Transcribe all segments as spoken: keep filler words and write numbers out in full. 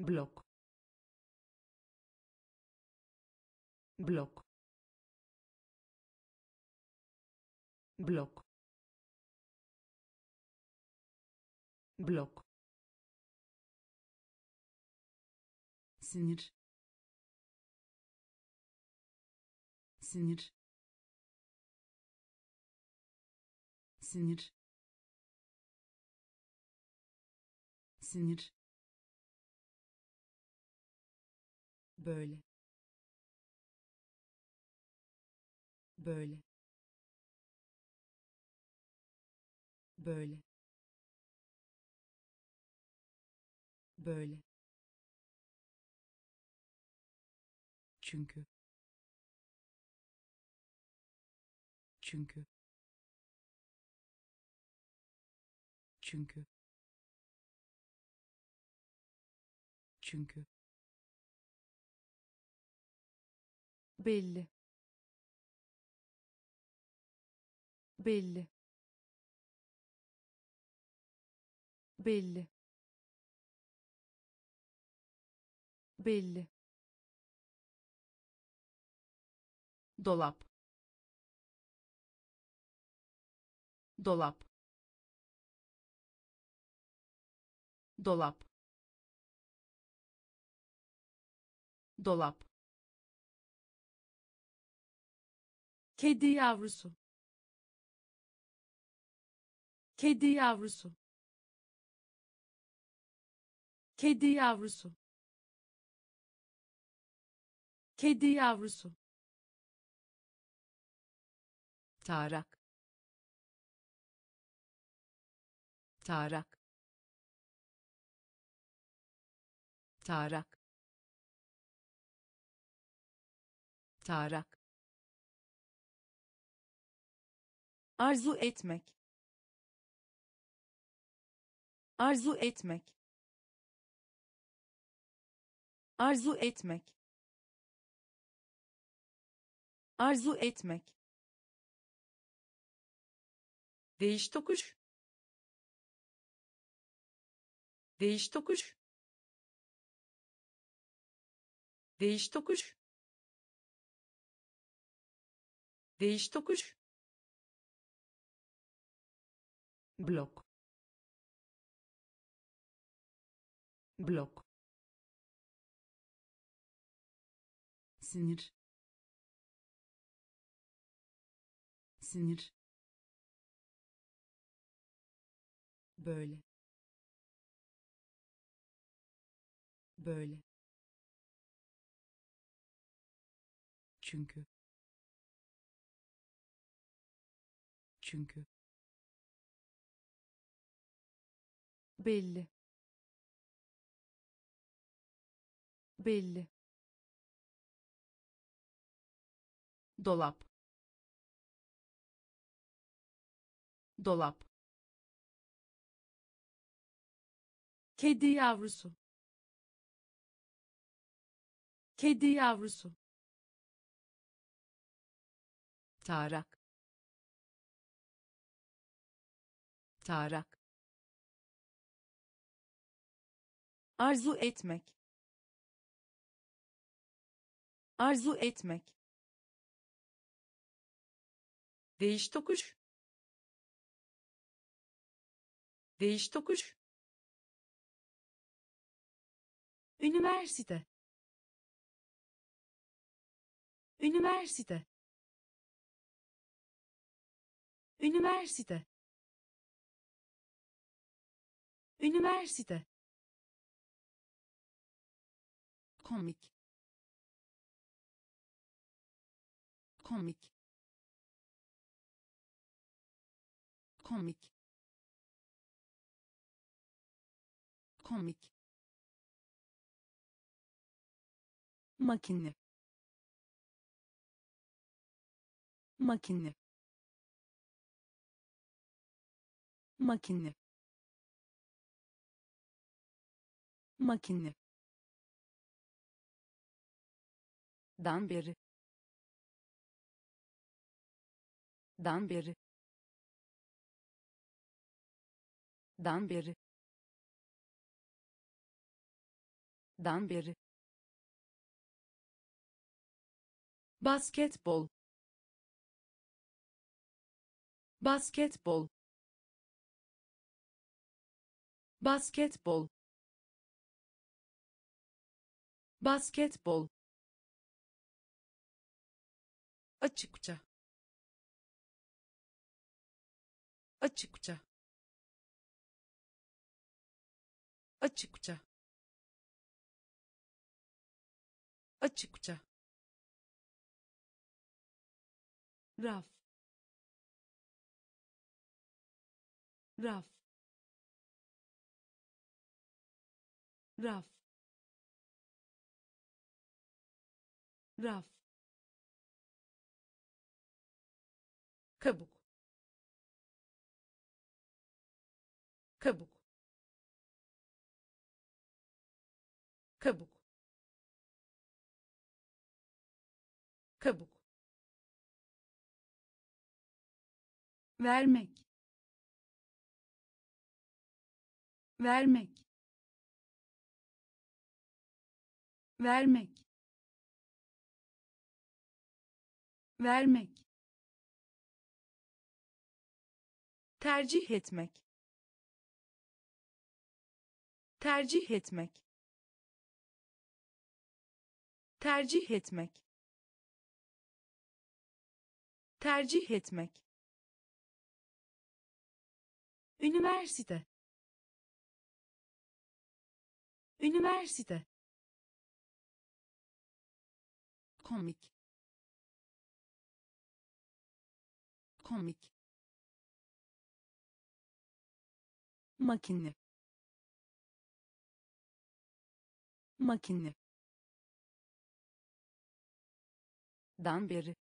blok blok blok blok sinir sinir sinir sinir böyle böyle böyle böyle çünkü çünkü çünkü çünkü belli belli belli belli dolap dolap dolap dolap kedi yavrusu kedi yavrusu kedi yavrusu kedi yavrusu tarak tarak tarak tarak arzu etmek arzu etmek arzu etmek arzu etmek değiş tokuş değiş tokuş değiş tokuş değiş tokuş blok blok sinir sinir böyle böyle çünkü çünkü belli belli dolap dolap kedi yavrusu kedi yavrusu tarak tarak arzu etmek arzu etmek değiş tokuş değiş tokuş üniversite üniversite üniversite üniversite komik komik komik komik makine makine makine makine dan beri dan beri dan beri dan beri, basketbol, basketbol, basketbol, basketbol, açıkça, açıkça, açıkça, açıkça, raf, raf, raf, raf, kabuk, kabuk, kabuk, kabuk, vermek, vermek, vermek, vermek, tercih etmek, tercih etmek, tercih etmek, tercih etmek, üniversite, üniversite, komik, komik, makine, makine, dan beri,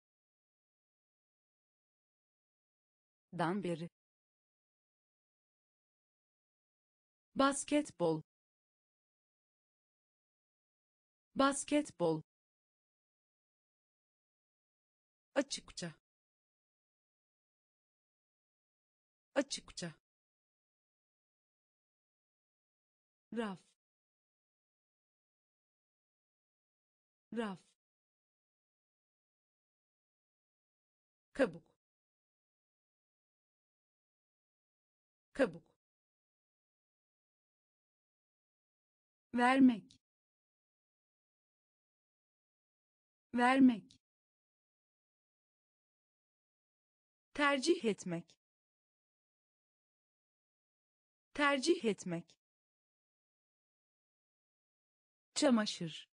dan beri, basketbol, basketbol, açıkça, açıkça, raf, raf, kabuk, kabuk, vermek, vermek, tercih etmek, tercih etmek, çamaşır,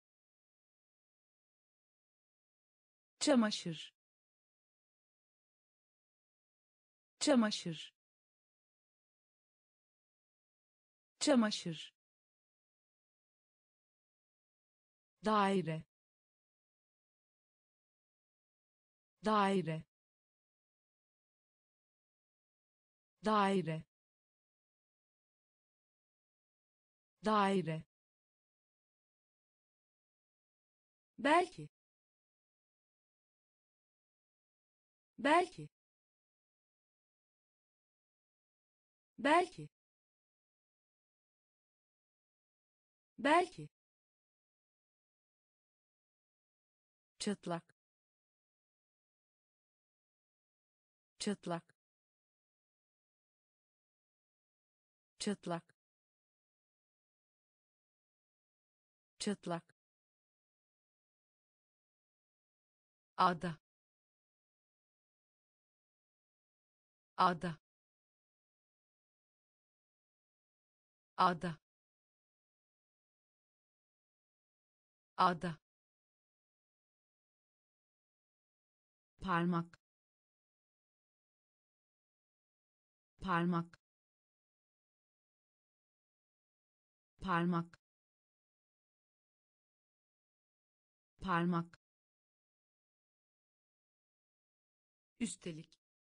çamaşır, çamaşır, çamaşır, daire, daire, daire, daire, belki, belki, belki, belki, çıtlak, çıtlak, çıtlak, çıtlak, ada, ada, ada, ada, parmak, parmak, parmak, parmak, üstelik,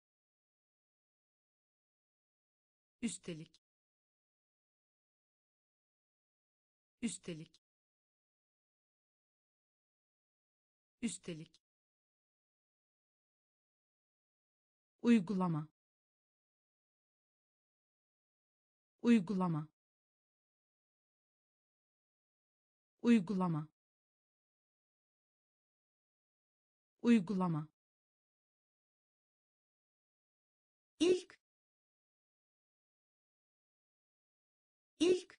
üstelik, üstelik, üstelik, uygulama, uygulama, uygulama uygulama ilk ilk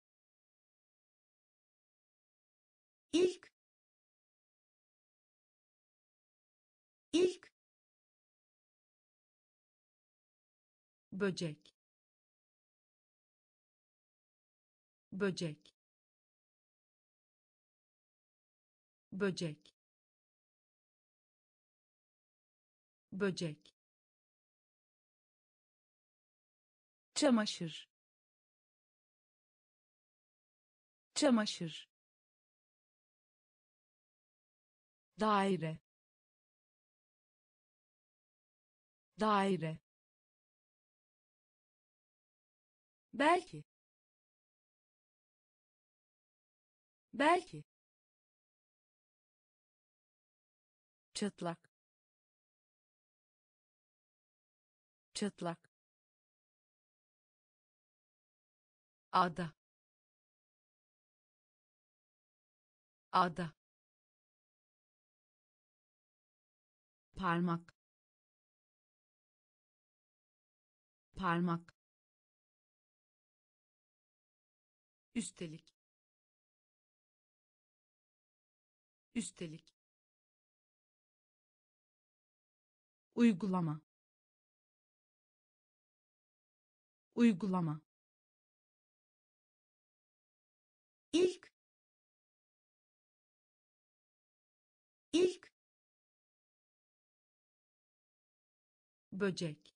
ilk ilk böcek böcek böcek böcek çamaşır çamaşır daire daire belki belki çıtlak çıtlak ada ada parmak parmak üstelik üstelik uygulama uygulama ilk ilk böcek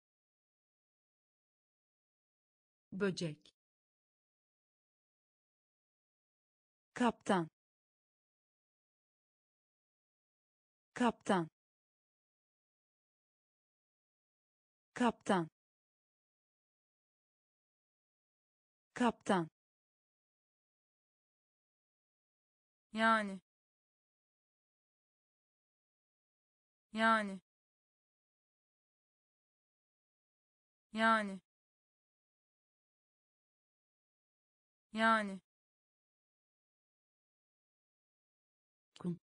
böcek kaptan kaptan kaptan kaptan yani yani yani yani kum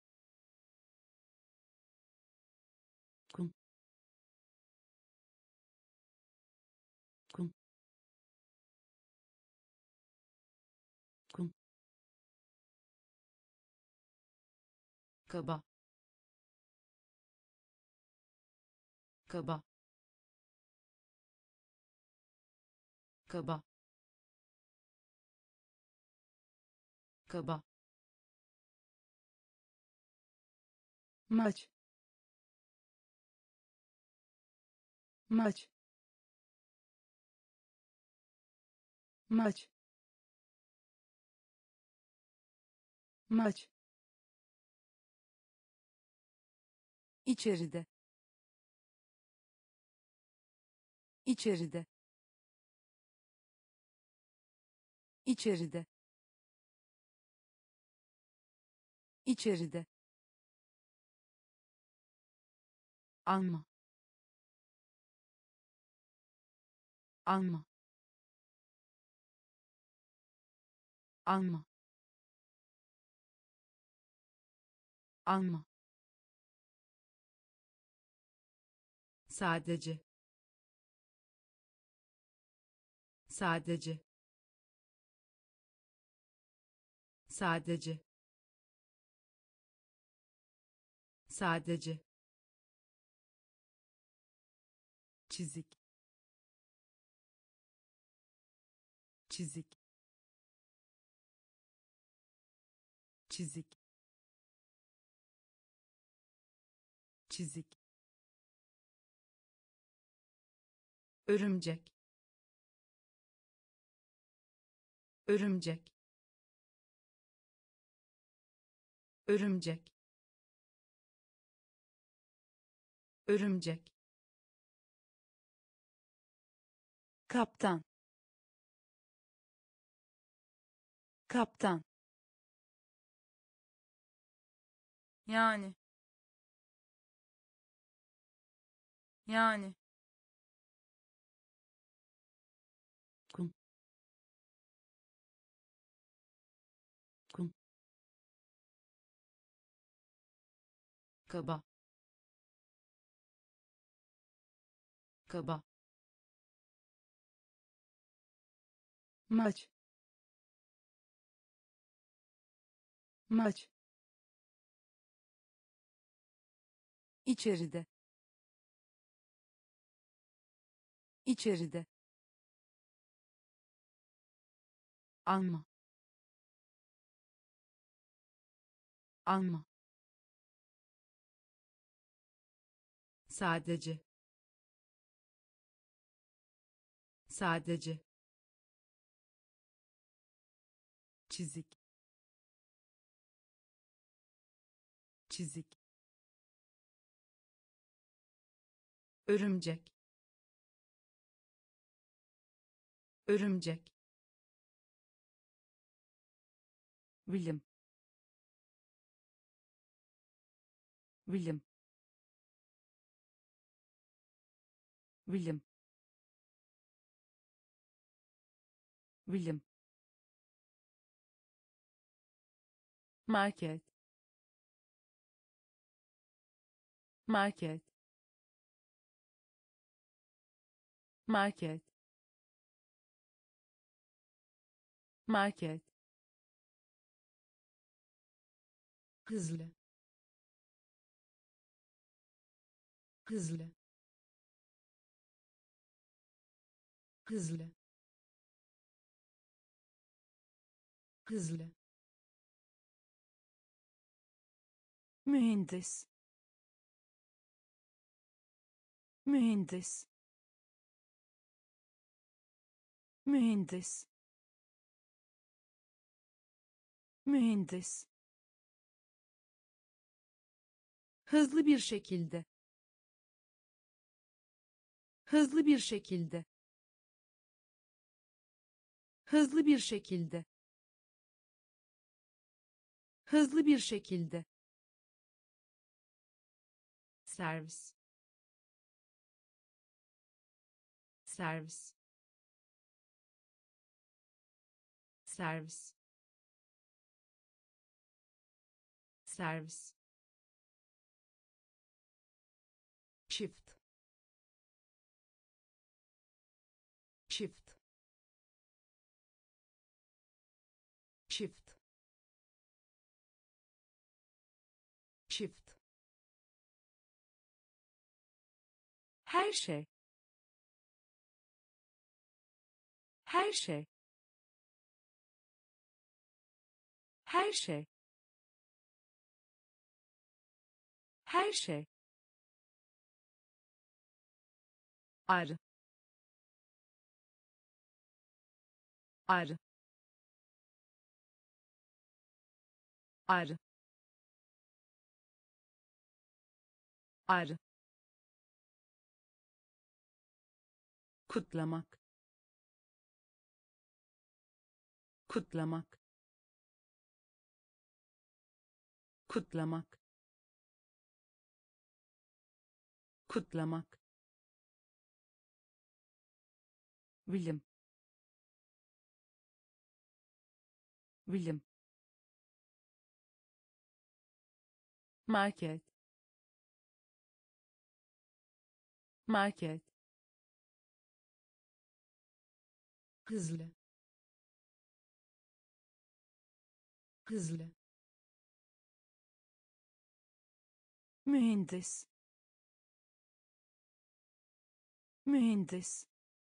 kum kum kum kaba kaba kaba kaba maç maç maç maç içeride içeride içeride içeride alma alma alma alma sadece sadece sadece sadece çizik çizik çizik çizik örümcek örümcek örümcek örümcek kaptan kaptan yani yani kum kaba, kaba, maç, maç, içeride, içeride, alma, alma, sadece, sadece, çizik, çizik, örümcek, örümcek, bilim, bilim, bilim, bilim, market, market, market, market, hızlı, hızlı, hızlı, hızlı, mühendis, mühendis, mühendis, mühendis, hızlı bir şekilde, hızlı bir şekilde, hızlı bir şekilde, hızlı bir şekilde, servis, servis, servis, servis, çift, çift, çift, çift, her şey, her şey, her şey, her şey, arı, arı, arı, arı, kutlamak, kutlamak, kutlamak, kutlamak, bilim, bilim, market, market, hızlı, hızlı, mühendis, mühendis,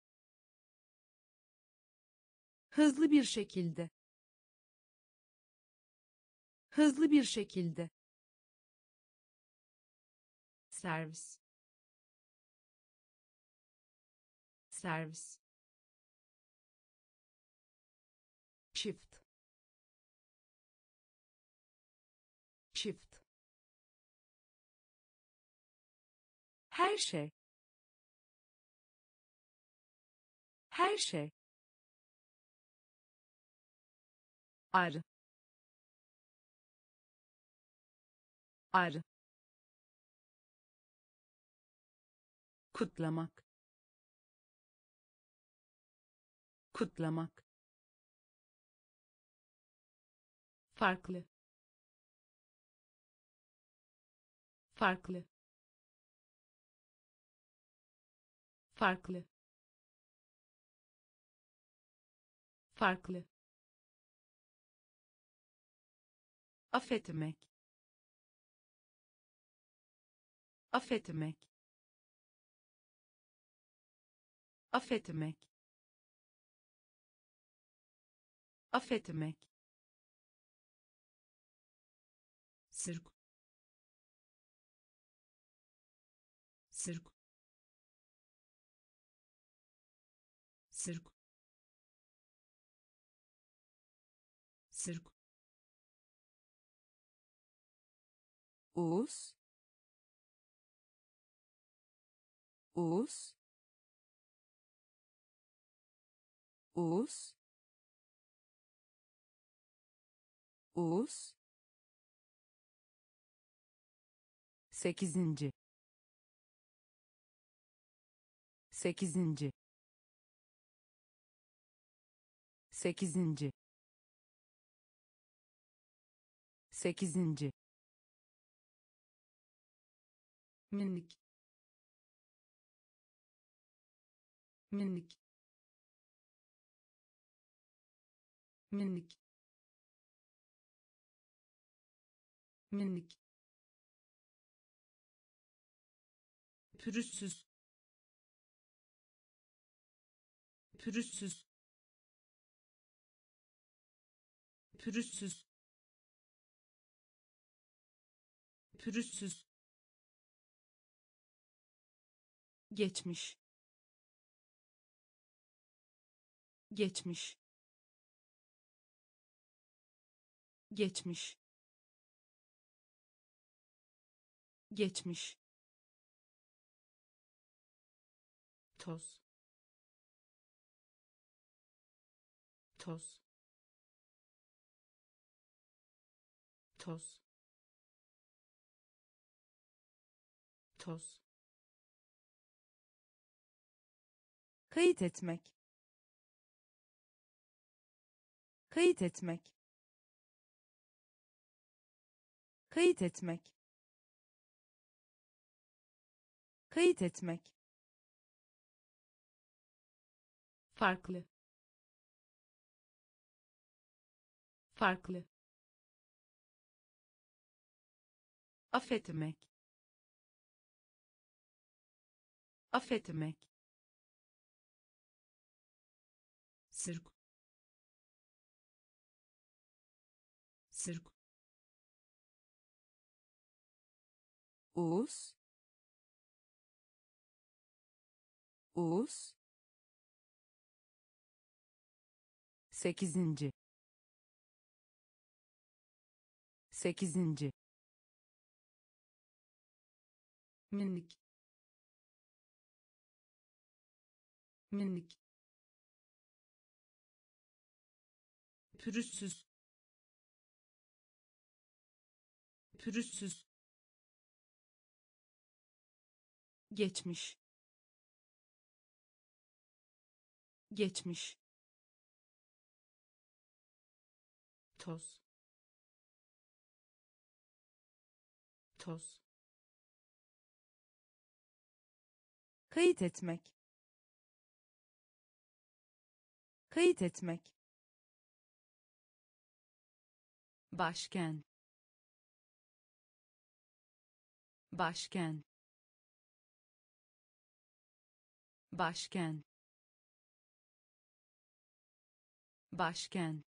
hızlı bir şekilde, hızlı bir şekilde, servis, servis, çift, çift, her şey, her şey, arı, arı, kutlamak, kutlamak, farklı, farklı farklı farklı affetmek, affetmek, affetmek, affetmek, sırk sırk sırk sırk Uğuz, Uğuz, Uğuz, Uğuz, sekizinci, sekizinci, sekizinci, sekizinci, minik minik minik minik pürüzsüz pürüzsüz pürüzsüz pürüzsüz geçmiş, geçmiş, geçmiş, geçmiş, toz toz toz toz kayıt etmek, kayıt etmek, kayıt etmek, kayıt etmek, farklı farklı affetmek, affetmek, sırk sırk Uğuz, Uğuz, sekizinci, sekizinci, minik minik pürüzsüz pürüzsüz geçmiş, geçmiş, toz toz kayıt etmek, kayıt etmek, başken, başken, başken, başken,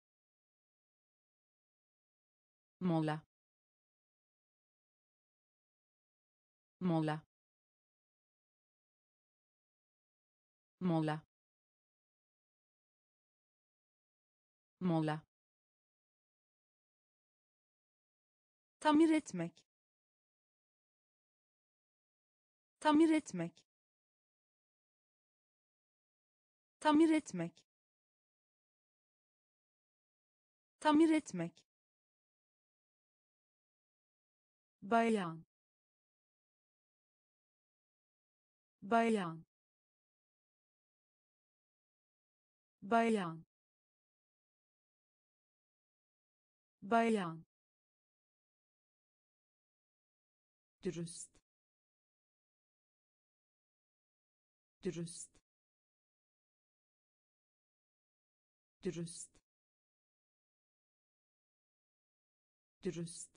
mola, mola, mola, mola, tamir etmek, tamir etmek, tamir etmek, tamir etmek, bayan, bayan, bayan, bayan, dürüst, dürüst, dürüst, dürüst,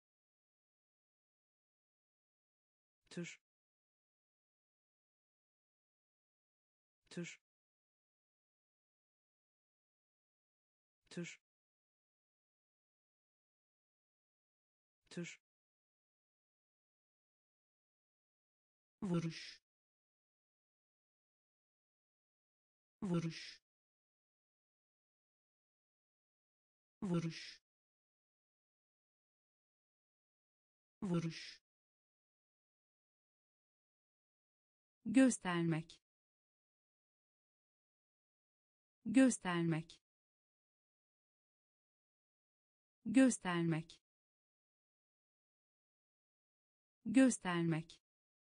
tür, tür, tür, tür, vuruş, vuruş, vuruş, vuruş, göstermek, göstermek, göstermek, göstermek,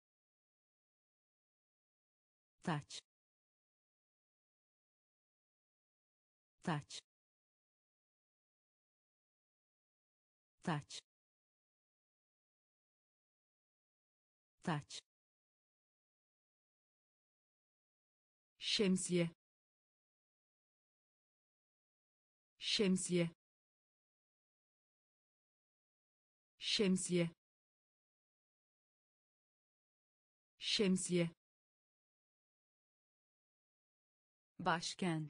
taç, taç, taç, taç, şemsiye, şemsiye, şemsiye, şemsiye, başken,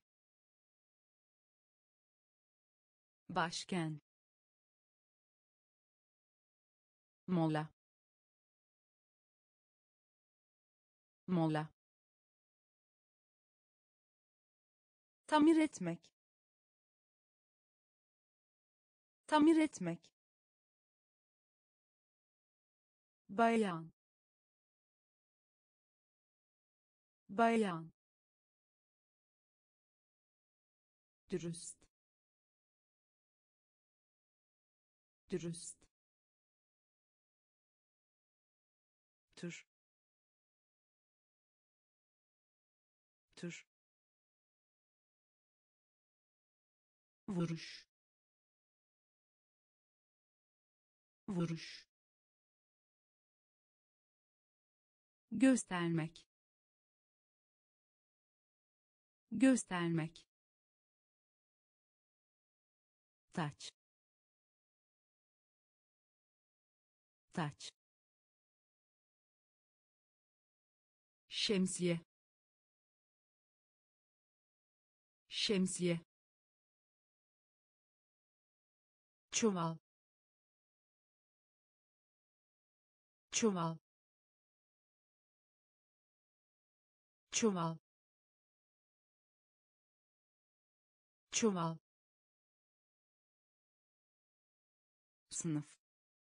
başken, mola, mola, tamir etmek, tamir etmek, bayan, bayan, dürüst, dürüst, tür, tür, vuruş, vuruş, göstermek, göstermek, taç, taç, şemsiye, şemsiye, çuval, çuval, çuval, çuval, sınıf,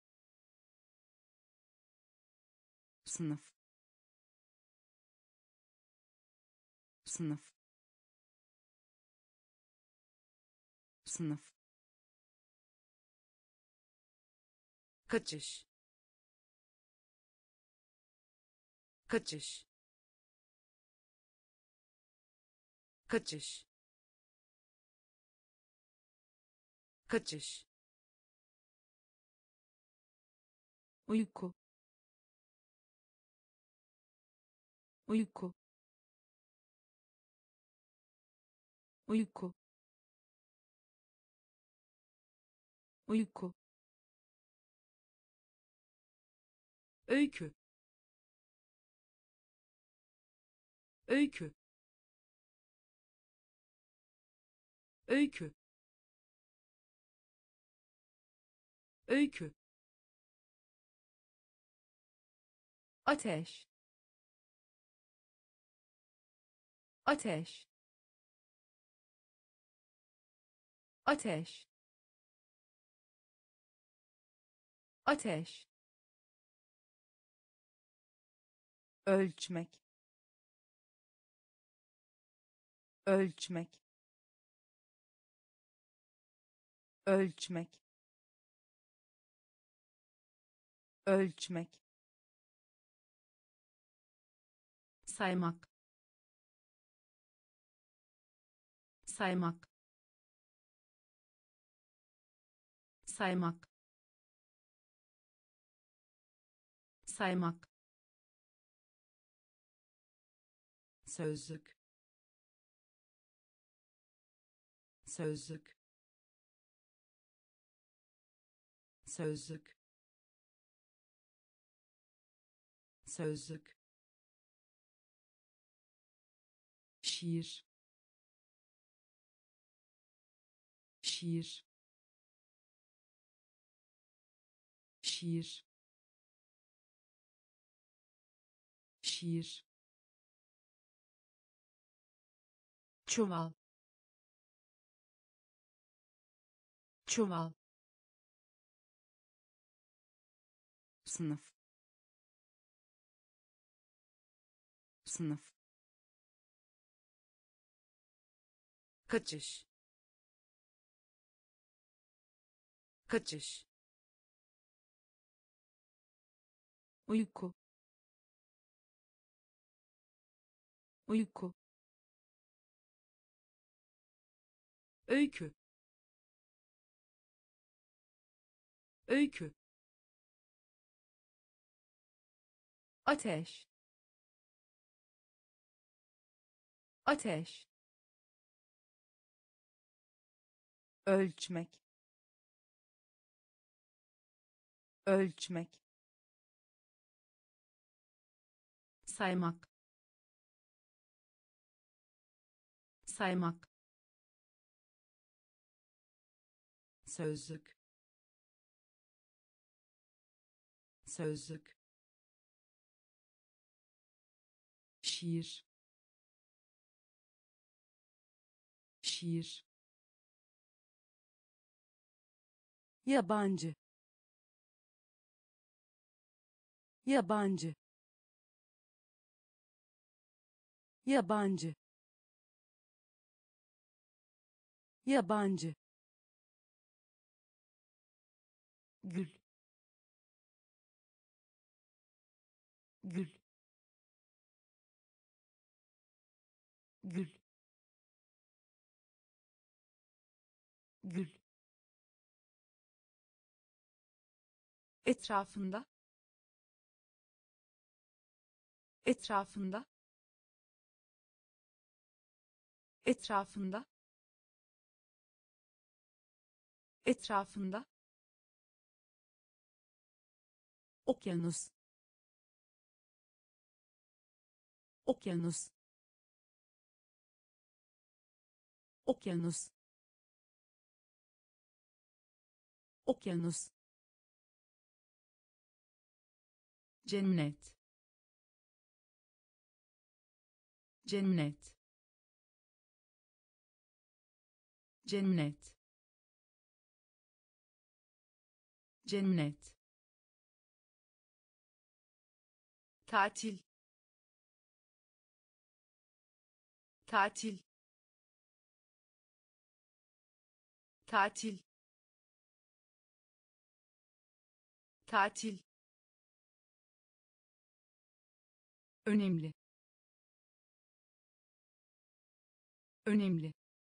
sınıf, sınıf, sınıf, kaçış, kaçış, kaçış, kaçış, uyku, uyku, uyku, uyku, öykü, öykü, öykü, öykü, ateş, ateş, ateş, ateş, ölçmek, ölçmek, ölçmek, ölçmek, saymak, saymak, saymak, saymak, sözlük, sözlük, sözlük, sözlük, şiir, şiir, şiir, şiir, çuval, çuval, sınıf, sınıf, kaçış, kaçış, uyku, uyku, öykü, öykü, ateş, ateş, ölçmek, ölçmek, saymak, saymak, sözlük, sözlük, şiir, şiir, yabancı, yabancı, yabancı, yabancı, gül, gül, gül, gül, etrafında, etrafında, etrafında, etrafında, okyanus, okyanus, okyanus, okyanus, cennet, cennet, cennet, cennet, tatil, tatil, tatil, tatil, önemli, önemli,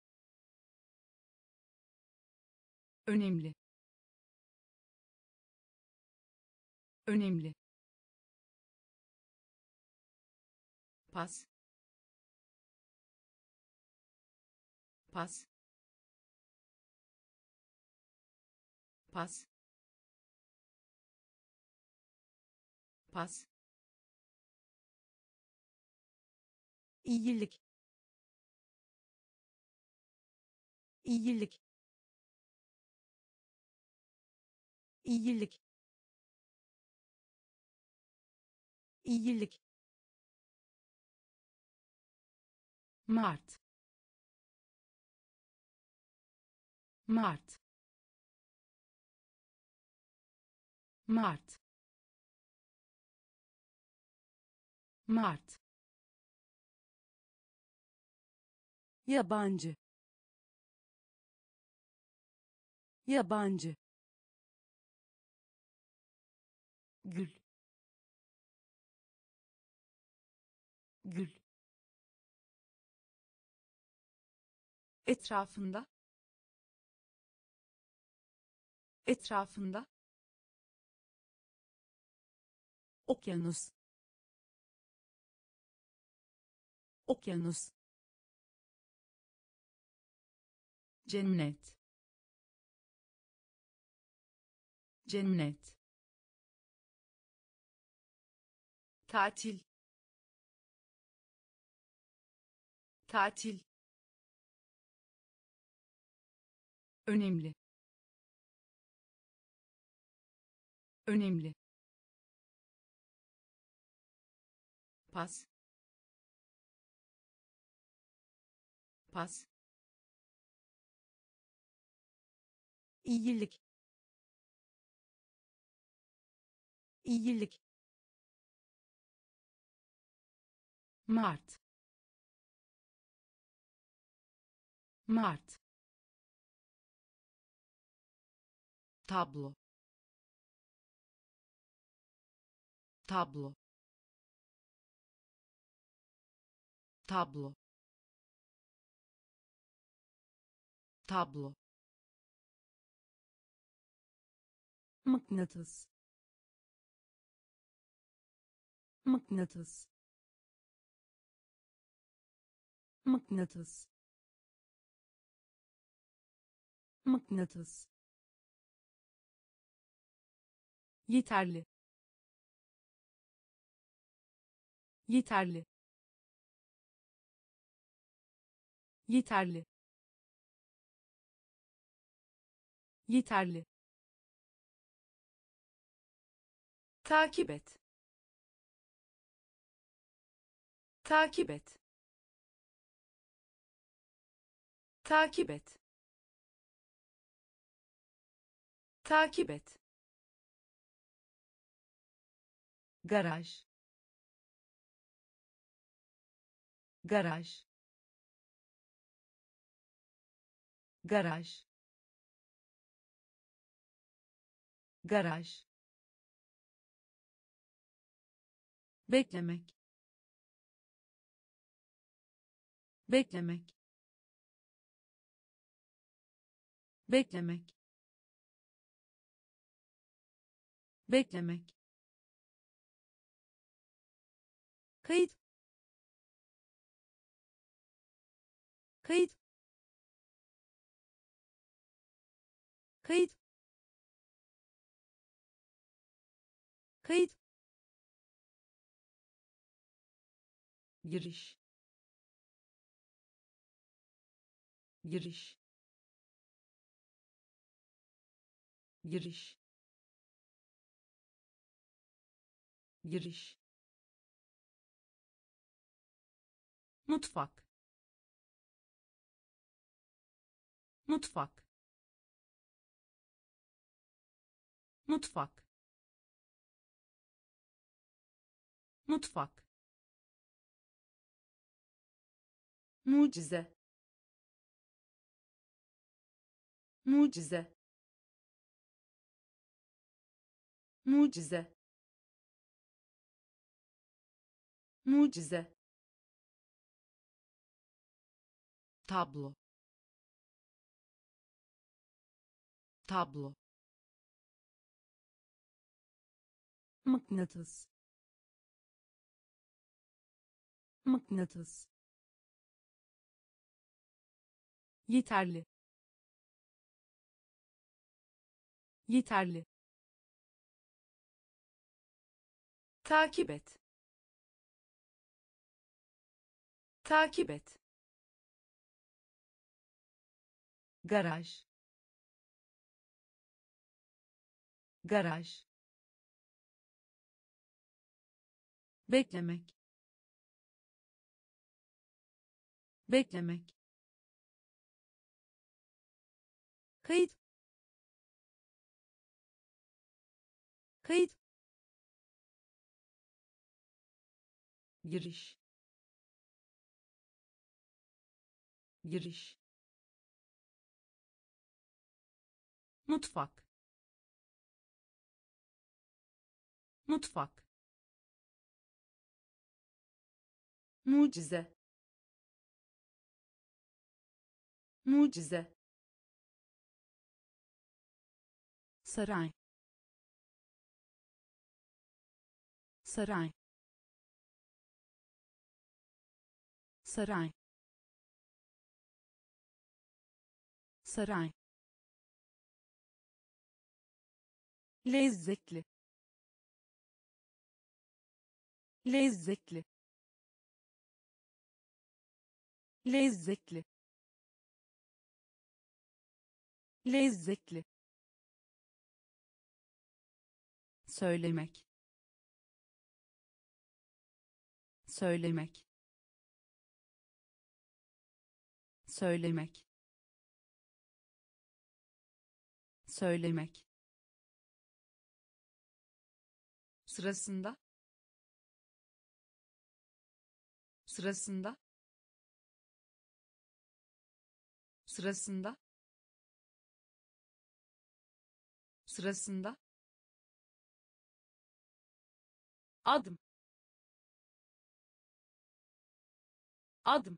önemli, önemli, pas, pas, pas, pas, iyilik, iyilik, iyilik, iyilik, Mart, Mart, Mart, Mart, yabancı, yabancı, gül, gül, etrafında, etrafında, Okyanus. Okyanus. cennet, cennet, tatil, tatil, önemli, önemli, pas, pas, iyilik, iyilik, Mart, Mart, tablo, tablo, tablo, tablo, mıknatıs, mıknatıs, mıknatıs, mıknatıs, yeterli, yeterli, yeterli, yeterli, takip et, takip et, takip et, takip et, garaj, garaj, garaj, garaj, beklemek, beklemek, beklemek, beklemek, kayıt, kayıt, kayıt, kayıt, giriş, giriş, giriş, giriş, mutfak, mutfak, mutfak, mutfak, mucize, mucize, mucize, mucize, tablo, tablo, mıknatıs, mıknatıs, yeterli, yeterli, takip et, takip et, garaj, garaj, beklemek, beklemek, kayıt, kayıt, giriş, giriş, mutfak, mutfak, mucize, mucize, saray, saray, saray, saray, lezzetli, lezzetli, lezzetli, lezzetli, söylemek, söylemek, söylemek, söylemek, sırasında, sırasında, sırasında, sırasında, adım, adım,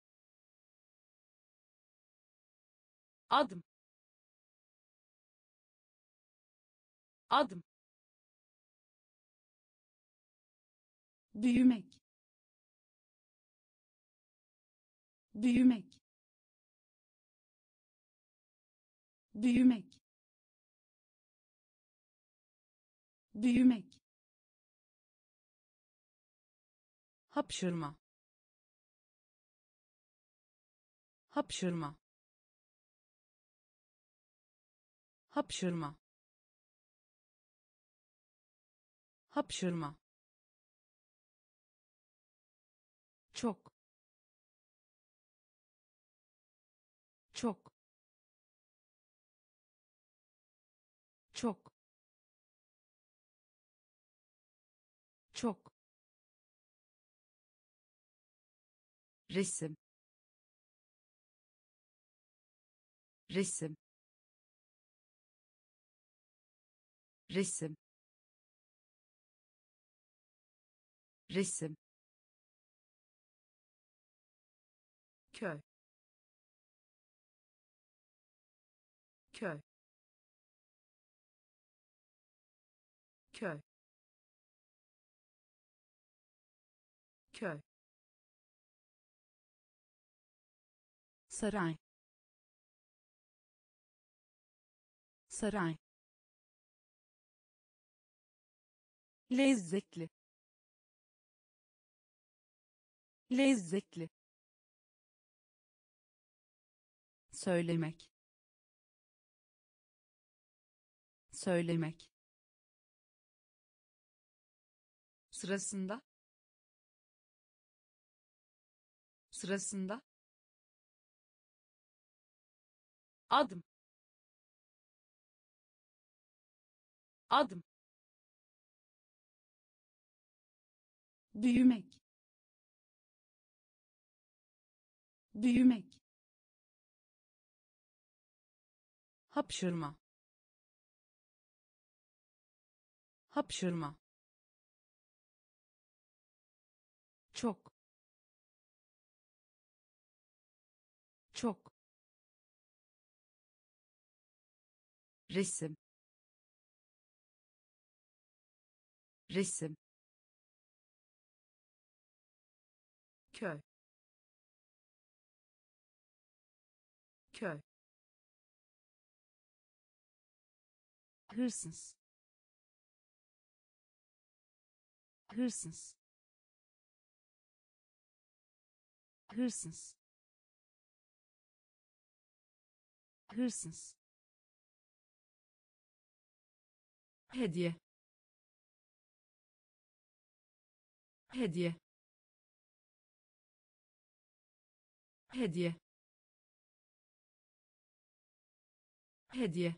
adım, adım, büyümek, büyümek, büyümek, büyümek, hapşırma, hapşırma, hapşırma, hapşırma, çok, çok, çok, çok, resim, resim, resim, resim, köy, köy, köy, köy, saray, saray, lezzetli, lezzetli, söylemek, söylemek, sırasında, sırasında, adım, adım, büyümek, büyümek, hapşırma, hapşırma, çok, çok, resim, resim, köy, köy, hırsız, hırsız, hırsız, hırsız, hediye, hediye, hediye, hediye,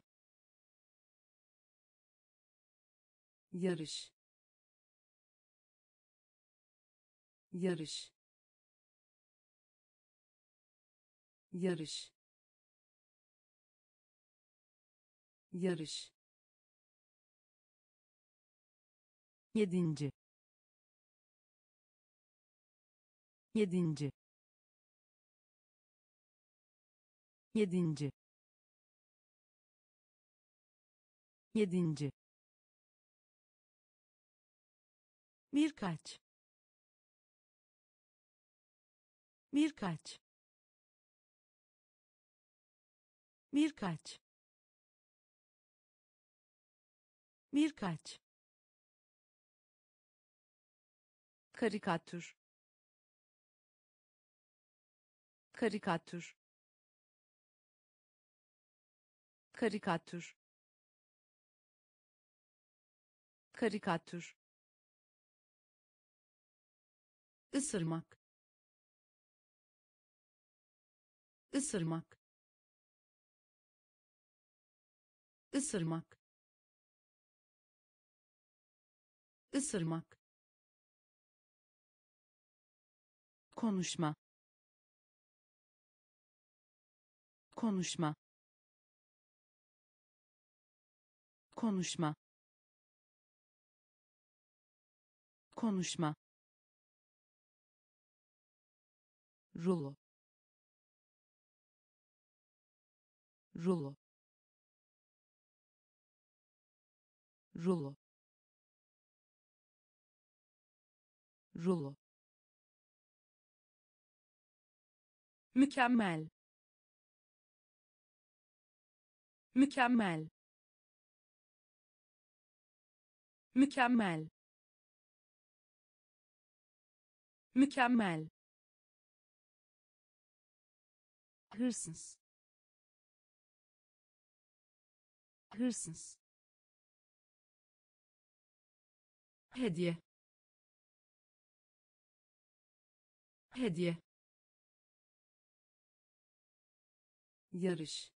yarış, yarış, yarış, yarış, yedinci, yedinci, yedinci, yedinci, birkaç birkaç birkaç birkaç karikatür karikatür karikatür karikatür ısırmak ısırmak ısırmak ısırmak konuşma konuşma konuşma konuşma rulo rulo rulo rulo mükemmel mükemmel mükemmel mükemmel hırsız hırsız hediye hediye yarış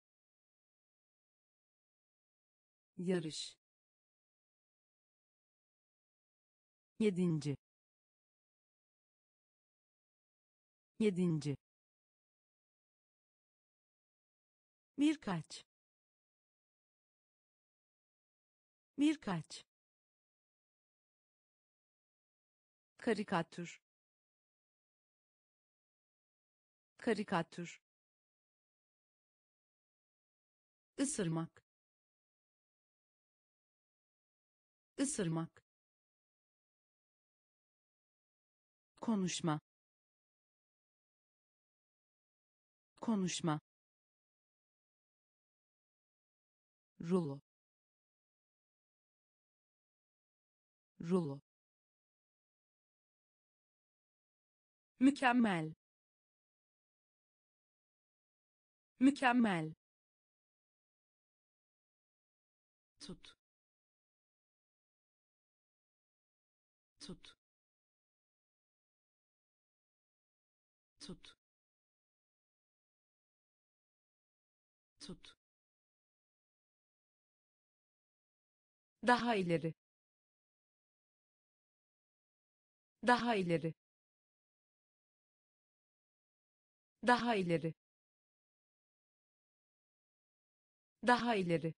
yarış yedinci yedinci birkaç birkaç karikatür karikatür ısırmak ısırmak konuşma konuşma rulo rulo mükemmel mükemmel tut tut tut tut daha ileri daha ileri daha ileri daha ileri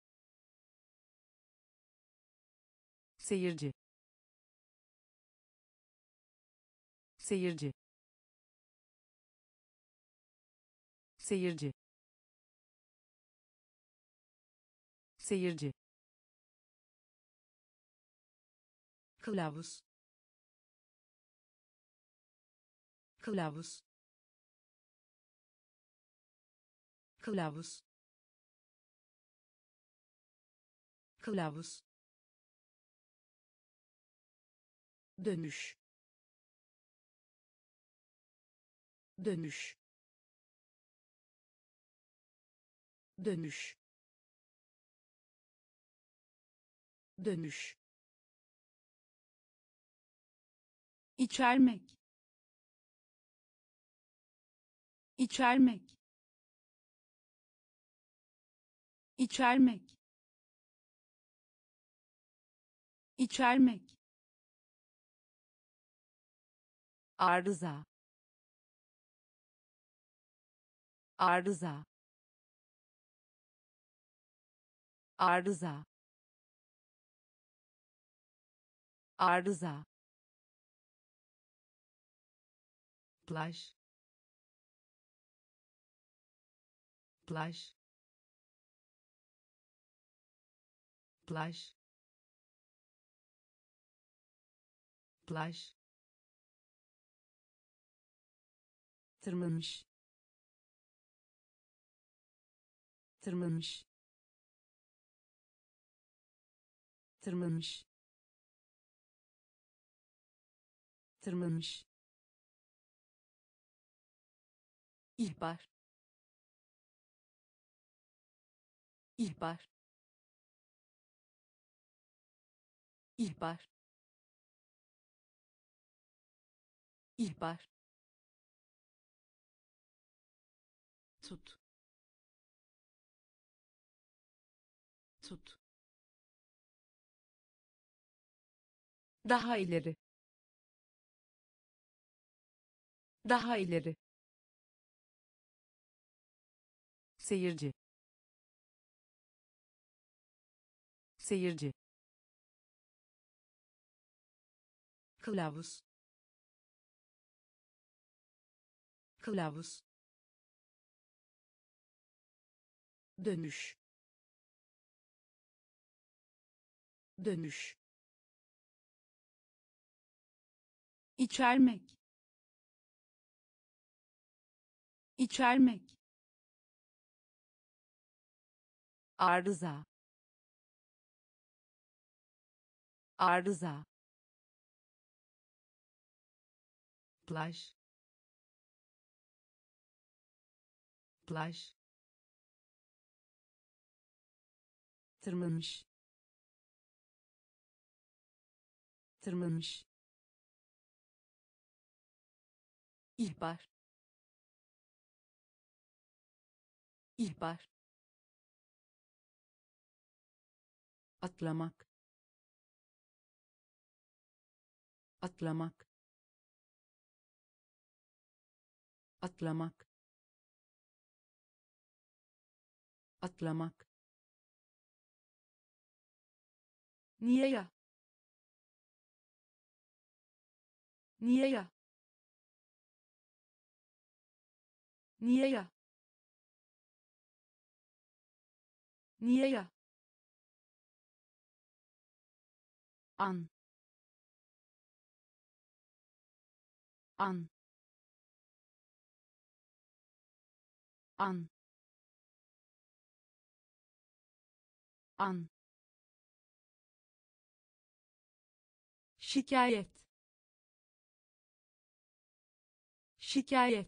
seyirci seyirci seyirci seyirci kılavuz kılavuz kılavuz kılavuz dönüş dönüş dönüş dönüş içermek içermek içermek içermek arıza arıza arıza arıza plaj plaj plaj plaj, tırmanmış, tırmanmış, tırmanmış, tırmanmış, ihbar, ihbar, ihbar, ihbar, tut, tut, daha ileri, daha ileri, seyirci, seyirci, kılavuz, kılavuz, dönüş, dönüş, içermek, içermek, arıza, arıza, plaj, plaj, tırmanmış, tırmanmış, ihbar, ihbar, atlamak, atlamak, atlamak, atlamak, niye ya, niye ya, niye ya, niye ya, an, an, an, an, şikayet, şikayet,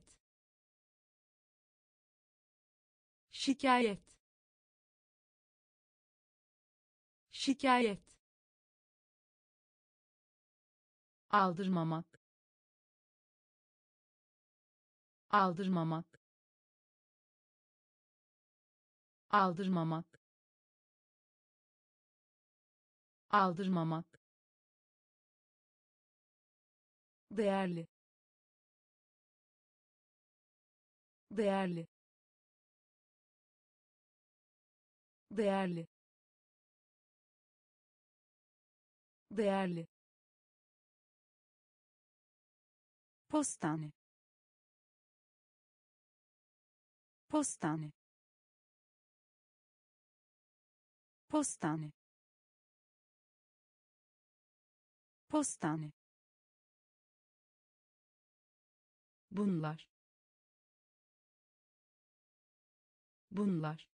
şikayet, şikayet, aldırmamak, aldırmamak, aldırmamak, aldırmamak, değerli, değerli, değerli, değerli, postane, postane, postane, postane, bunlar, bunlar,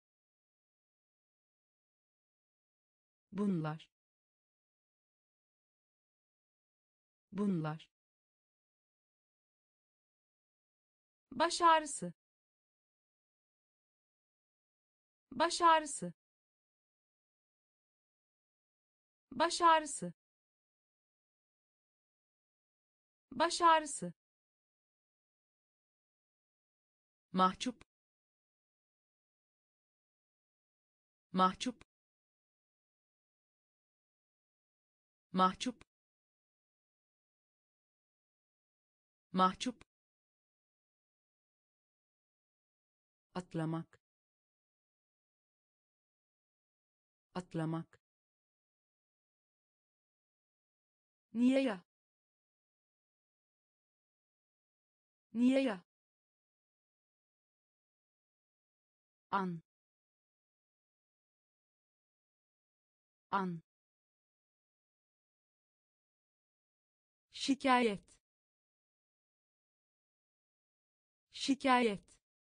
bunlar, bunlar, baş ağrısı, baş ağrısı, baş ağrısı, baş ağrısı, mahcup, mahcup, mahcup, mahcup, atlamak, atlamak, niye ya, niye ya, an, an, şikayet şikayet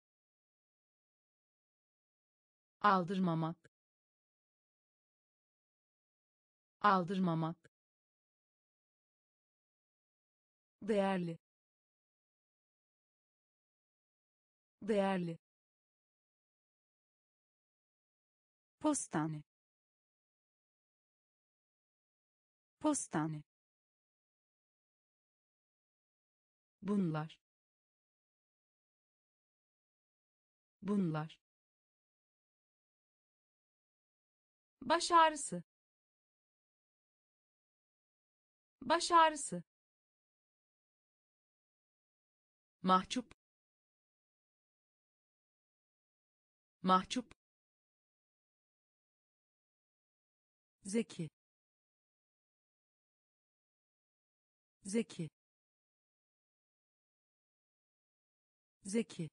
aldırmamak aldırmamak değerli değerli postane postane bunlar bunlar baş ağrısı baş ağrısı mahcup mahcup zeki zeki zeki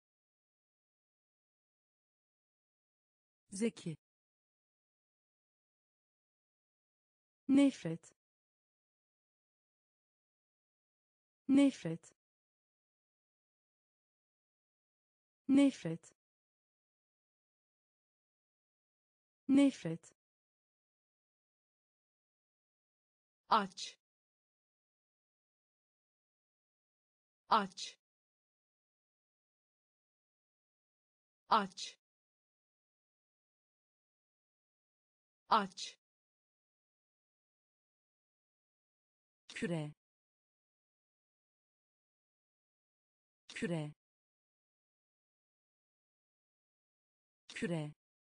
zeki nefret nefret nefret nefret aç aç aç aç küre küre küre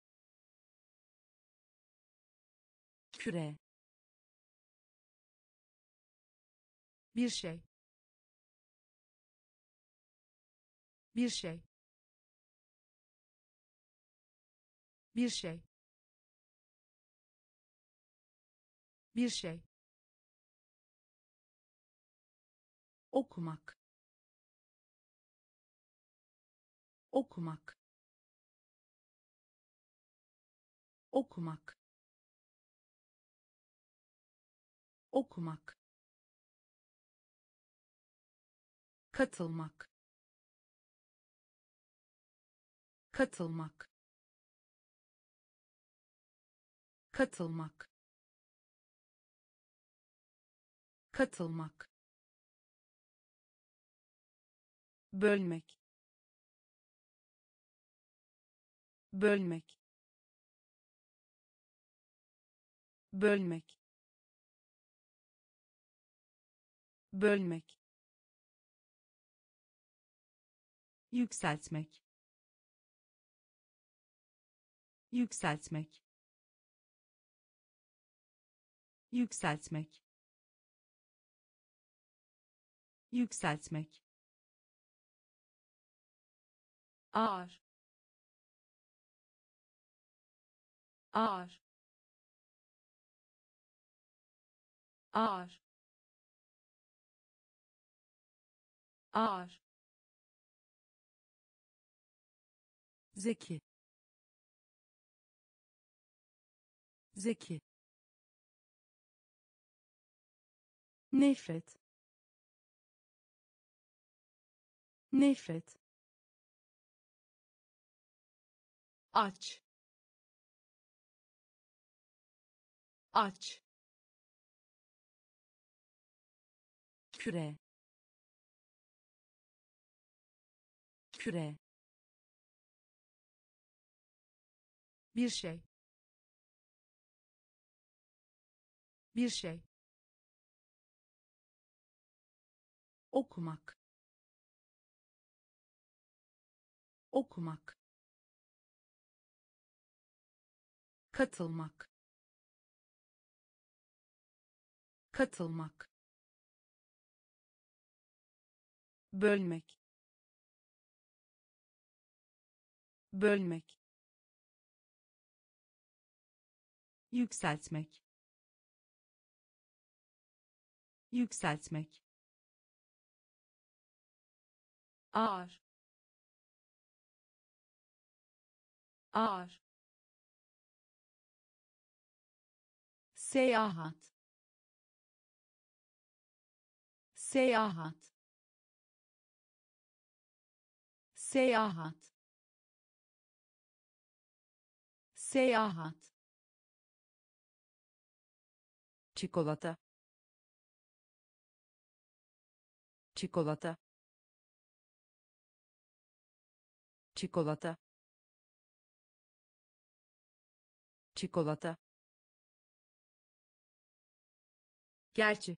küre bir şey bir şey bir şey bir şey okumak okumak okumak okumak katılmak katılmak katılmak katılmak bölmek bölmek bölmek bölmek yükseltmek yükseltmek yükseltmek yükseltmek ağır ağır ağır ağır zeki zeki nefret nefret aç aç küre küre bir şey bir şey okumak okumak katılmak katılmak bölmek bölmek yükseltmek yükseltmek ağır ağır seyahat seyahat, seyahat, seyahat, çikolata, çikolata, çikolata, çikolata, gerçi,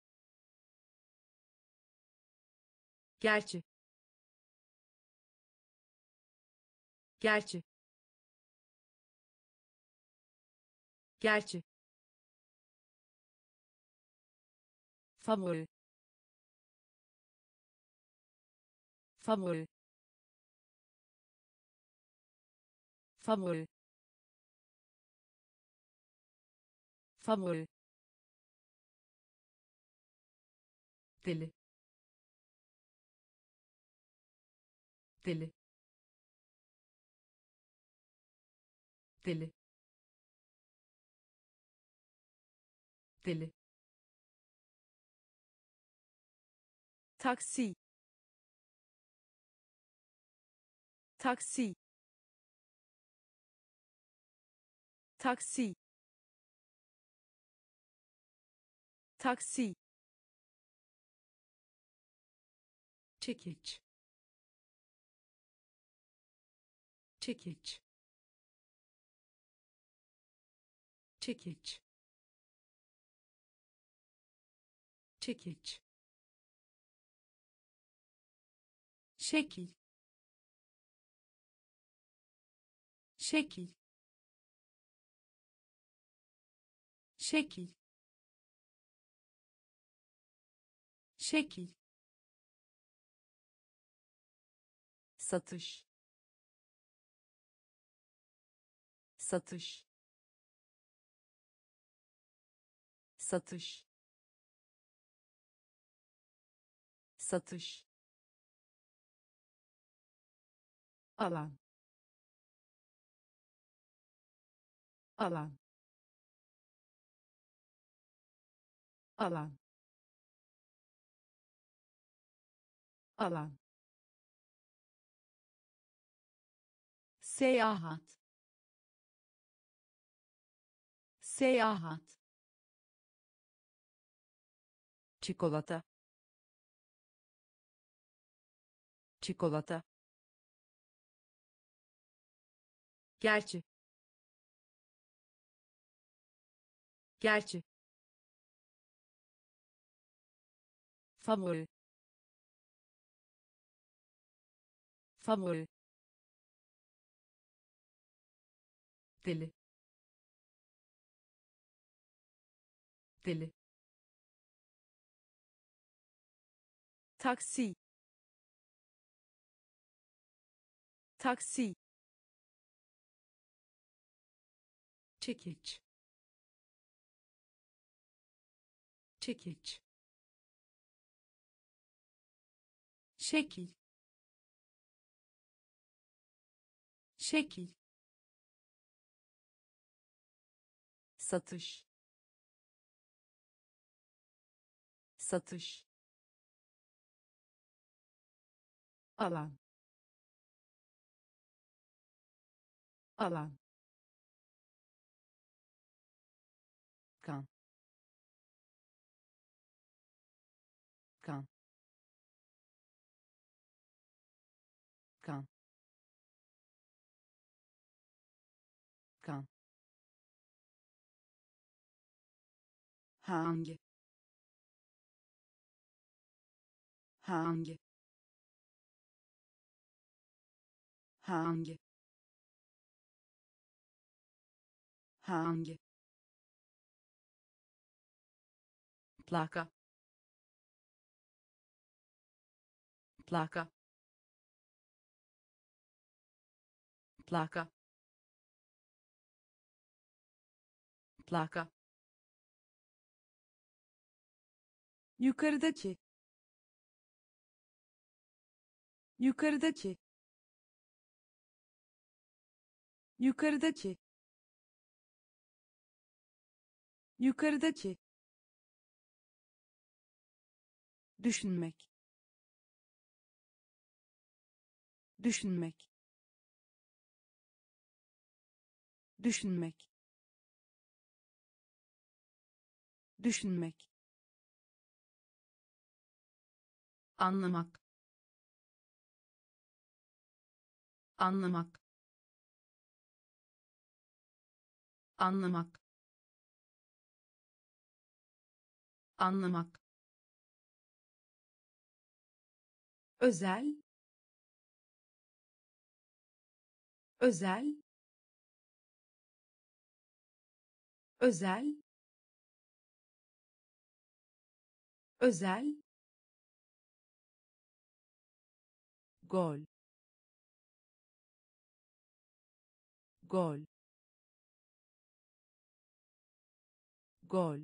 gerçi, gerçi, gerçi, favori, favori, favori, favori, deli, deli, deli, deli, taksi, taksi, taksi, taksi, çekiç, çekiç, çekiç, çekiç, şekil, şekil, şekil, şekil, satış, satış, satış, satış, alan, alan, alan, alan, seyahat, seyahat, çikolata, çikolata, gerçi, gerçi, favori, favori, deli, deli, taksi, taksi, çekiç, çekiç, şekil, şekil, satış, satış, alan, alan, kan, kan, kan, kan, hangi, hangi, hangi, hangi, plaka, plaka, plaka, plaka, yukarıdaki, yukarıdaki, yukarıdaki, yukarıdaki, düşünmek, düşünmek, düşünmek, düşünmek, anlamak, anlamak, anlamak, anlamak, özel, özel, özel, özel, gol, gol, gol,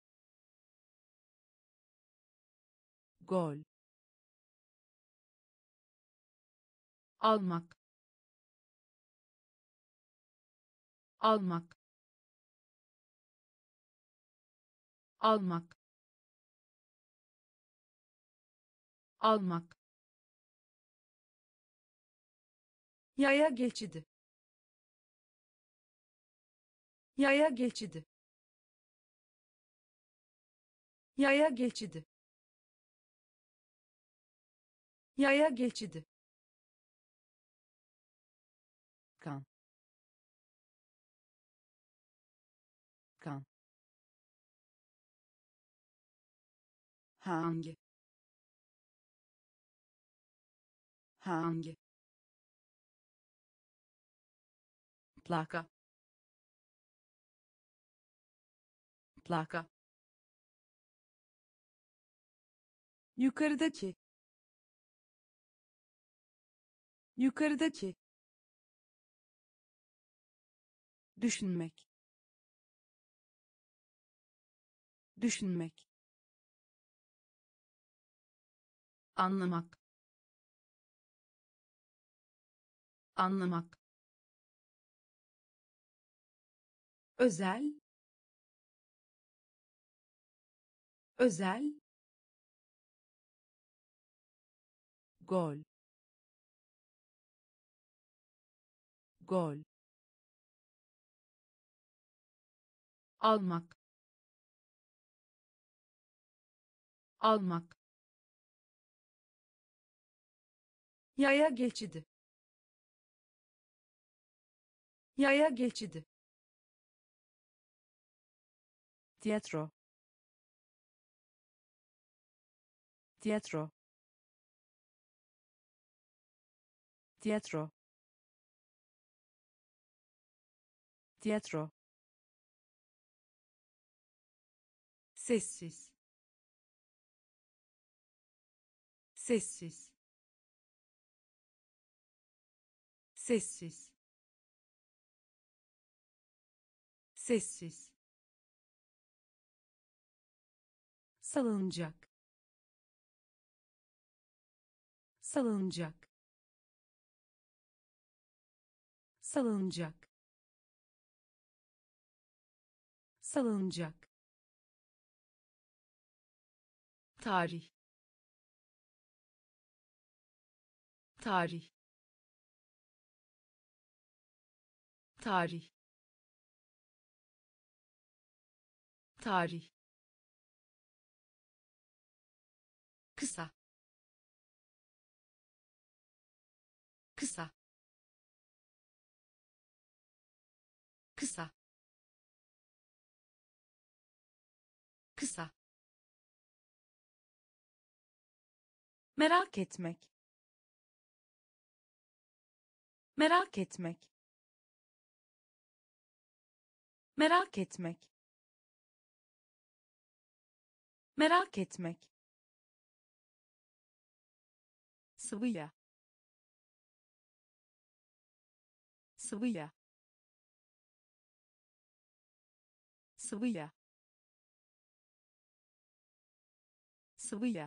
gol, almak, almak, almak, almak, yaya geçidi, yaya geçidi, yaya geçidi, yaya geçidi, kan, kan, hangi, hangi, plaka, plaka, yukarıdaki, yukarıdaki, düşünmek, düşünmek, anlamak, anlamak, özel, özel, gol, gol, almak, almak, yaya geçidi, yaya geçidi, tiyatro, tiyatro, tiyatro, tiyatro, sessiz, sessiz, sessiz, sessiz, salıncak, salıncak, salıncak, salıncak, tarih, tarih, tarih, tarih, kısa, kısa, kısa, kısa, merak etmek, merak etmek, merak etmek, merak etmek, sıvıya, sıvıya, sıvıya, sıvıya,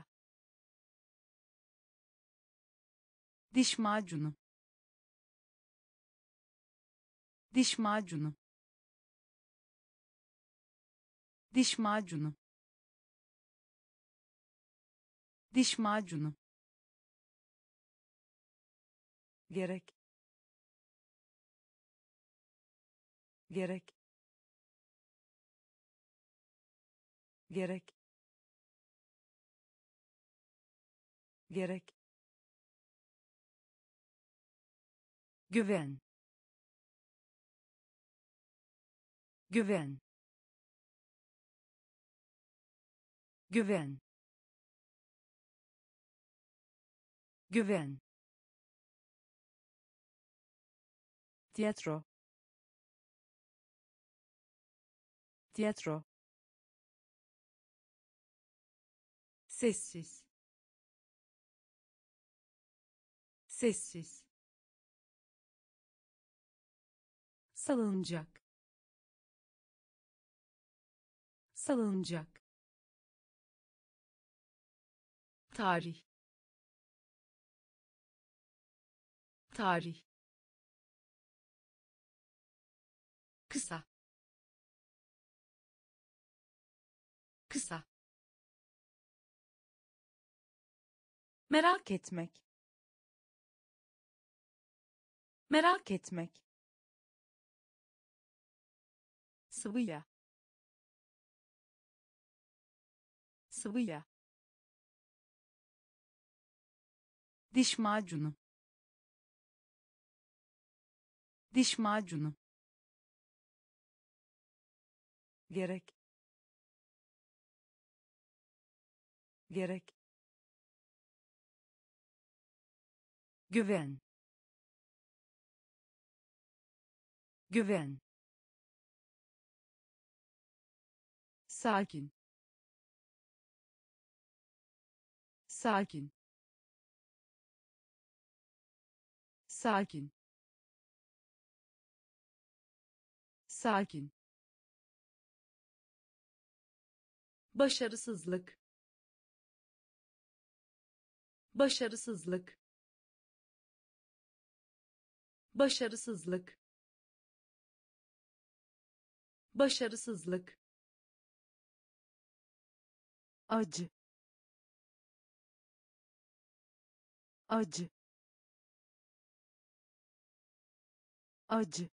diş macunu, diş macunu, diş macunu, Diş macunu. Gerek. Gerek. Gerek. Gerek. Güven. Güven. Güven. Güven. Tiyatro. Tiyatro. Sessiz. Sessiz. Salıncak. Salıncak. Tarih. Tarih. Kısa. Kısa. Merak etmek. Merak etmek. Sıvı yağ. Sıvı yağ. Diş macunu. Diş macunu. Gerek. Gerek. Güven. Güven. Sakin. Sakin. Sakin. Sakin. Başarısızlık. Başarısızlık. Başarısızlık. Başarısızlık. Acı. Acı. Acı.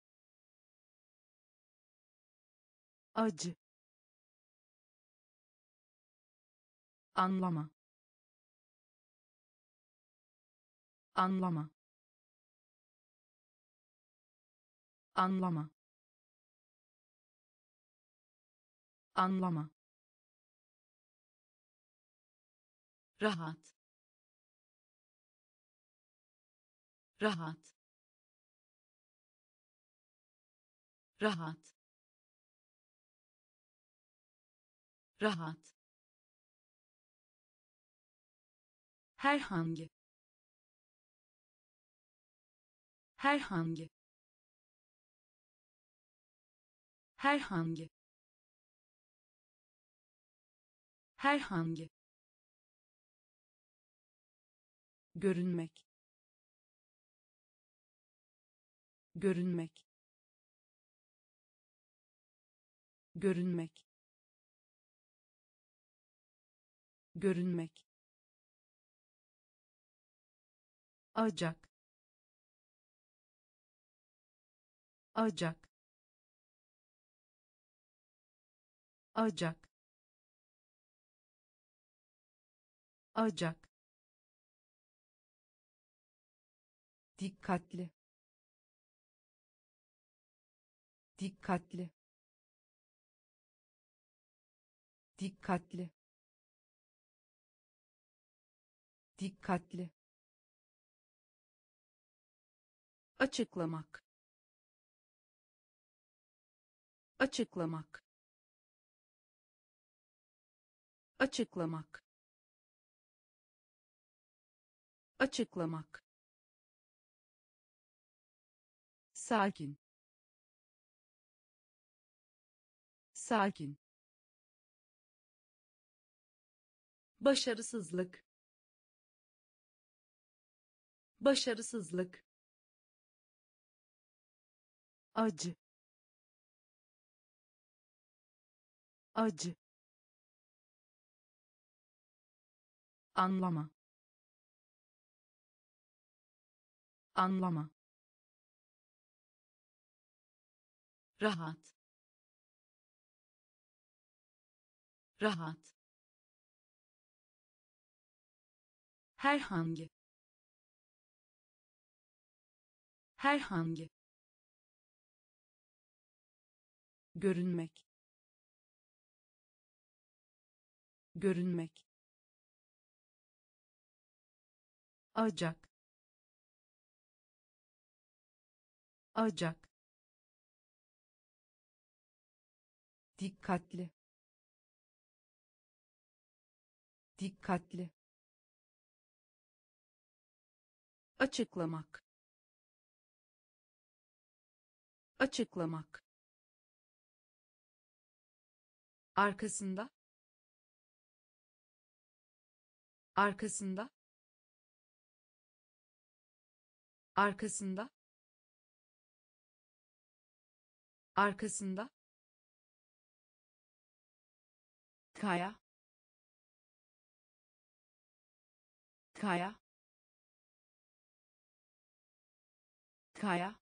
Acı. Anlama. Anlama. Anlama. Anlama. Rahat. Rahat. Rahat. Rahat. Herhangi. Herhangi. Herhangi. Herhangi. Görünmek. Görünmek. Görünmek. Görünmek. Acak. Acak. Acak. Acak. Dikkatli. Dikkatli. Dikkatli. Dikkatli. Açıklamak. Açıklamak. Açıklamak. Açıklamak. Sakin. Sakin. Başarısızlık. Başarısızlık. Acı. Acı. anlama, anlama, rahat, rahat, herhangi, herhangi, görünmek, görünmek, acak, acak, dikkatli, dikkatli, açıklamak, açıklamak, arkasında, arkasında, arkasında, arkasında, kaya, kaya, kaya,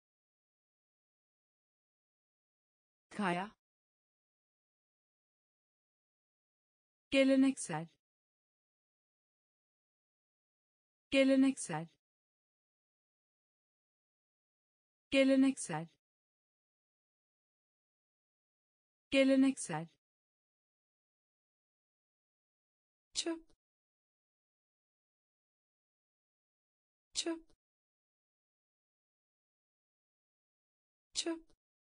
kaya, geleneksel, geleneksel, geleneksel, geleneksel, çöp, çöp, çöp,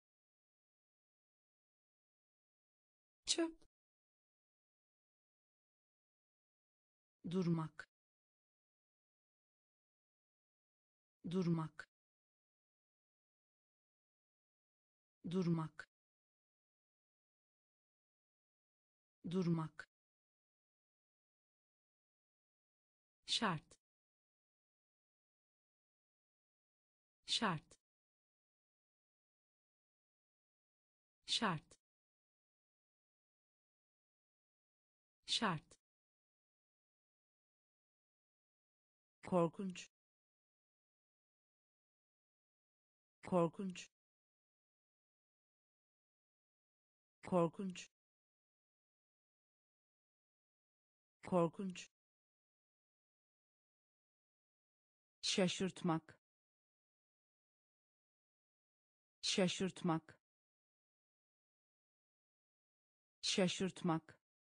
çöp, durmak, durmak, durmak, durmak, şart, şart, şart, şart, korkunç, korkunç, korkunç, korkunç, şaşırtmak, şaşırtmak, şaşırtmak,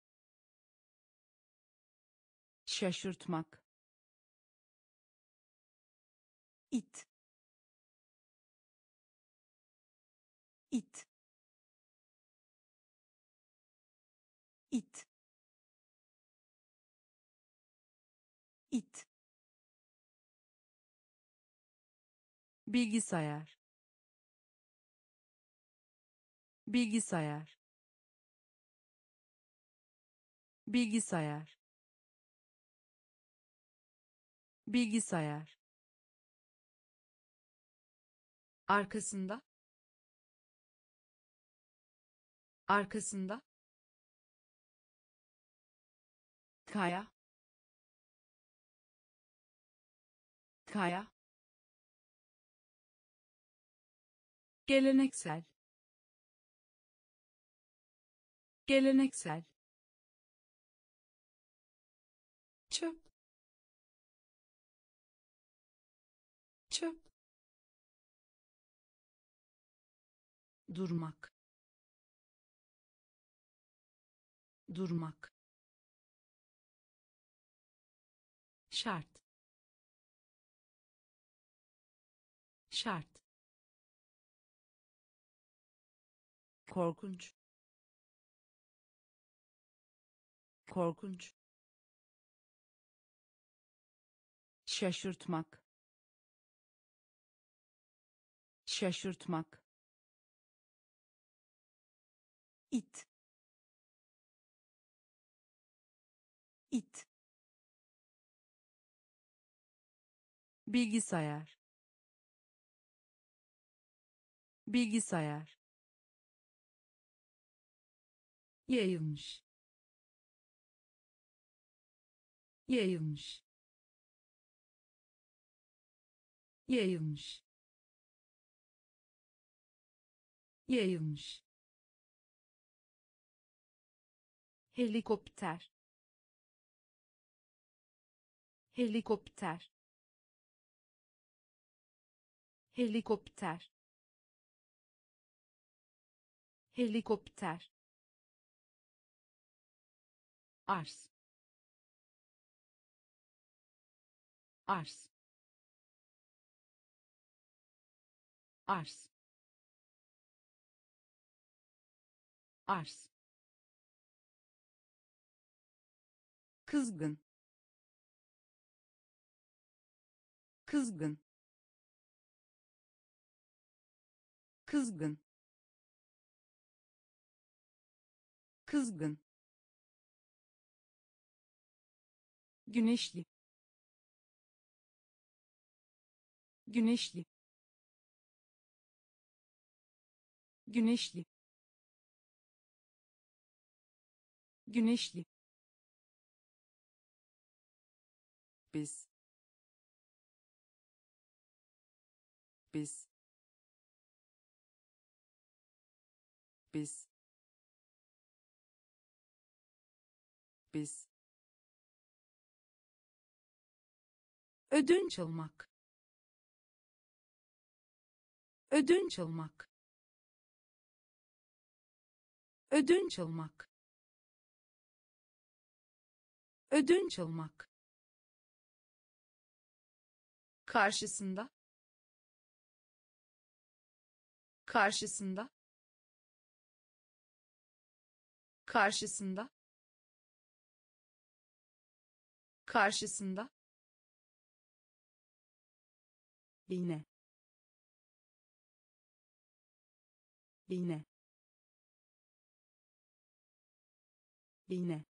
şaşırtmak, it, it, it, it, bilgisayar, bilgisayar, bilgisayar, bilgisayar, arkasında, arkasında, kaya, kaya, geleneksel, geleneksel, çöp, çöp, durmak, durmak, şart, şart, korkunç, korkunç, şaşırtmak, şaşırtmak, it, it, bilgisayar, bilgisayar, yayılmış, yayılmış, yayılmış, yayılmış, helikopter, helikopter, helikopter, helikopter, arz, arz, arz, arz, kızgın, kızgın, kızgın, kızgın, güneşli, güneşli, güneşli, güneşli, biz, biz, biz, biz, ödünç almak, ödünç almak, ödünç almak, ödünç almak, karşısında, karşısında, karşısında, karşısında, bine, bine, bine,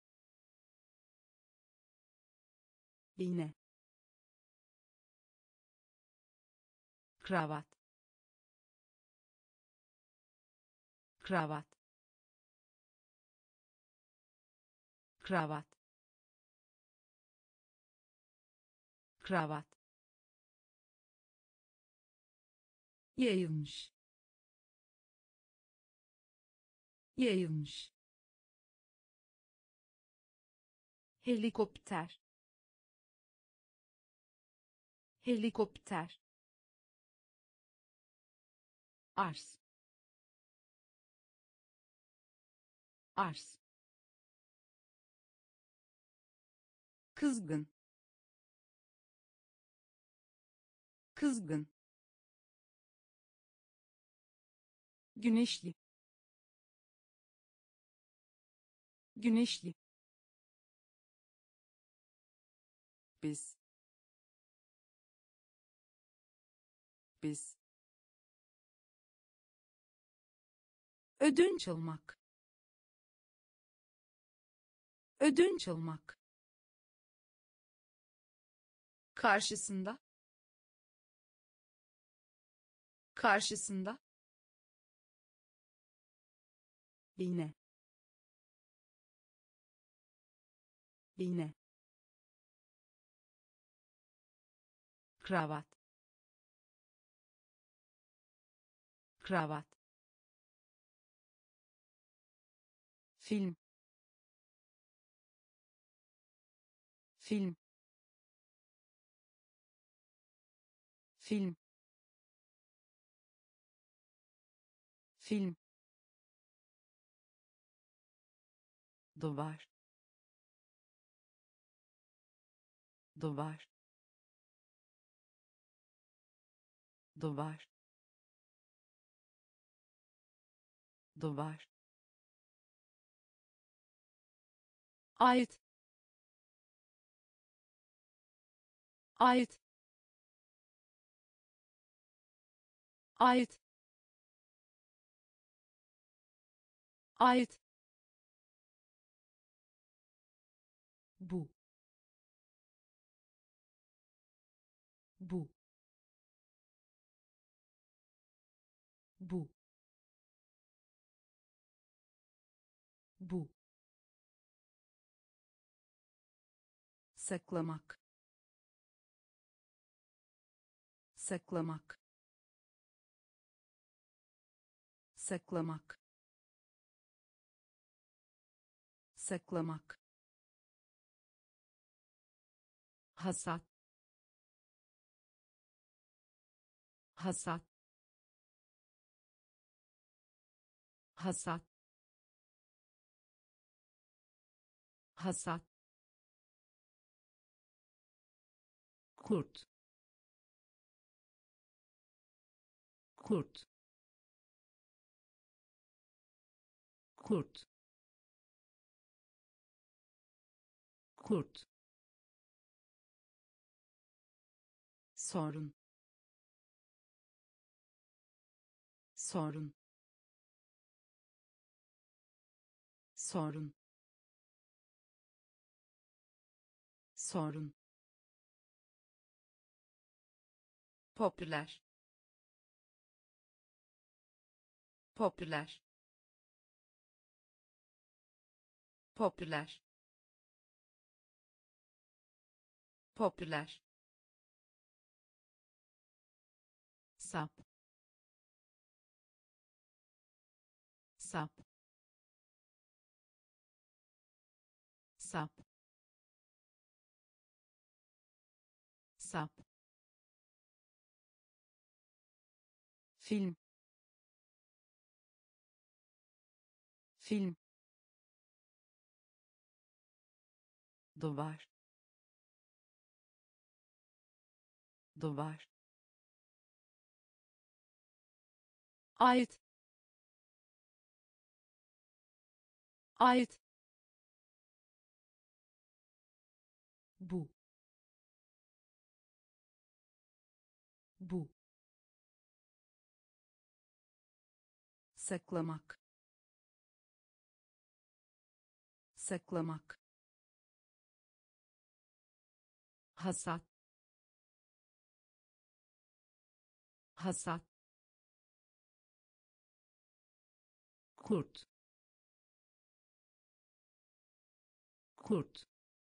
bine, kravat, kravat, kravat, kravat, yayılmış, yayılmış, helikopter, helikopter, arz, arz, kızgın, kızgın, güneşli, güneşli, biz, biz, ödünç almak, ödünç almak, karşısında, karşısında, bine, bine, kravat, kravat, film, film, film, film, duvar, duvar, duvar, duvar, ait, ait, ait, ait, bu, bu, bu, bu, saklamak, saklamak, saklamak, saklamak, hasat, hasat, hasat, hasat, kurt, kurt, kurt, kurt, sorun, sorun, sorun, sorun, popüler, popüler, popüler, popüler, sap, sap, sap, sap, film, film, duvar, duvar, ait, ait, bu, bu, saklamak, saklamak, hasat, hasat, kurt, kurt,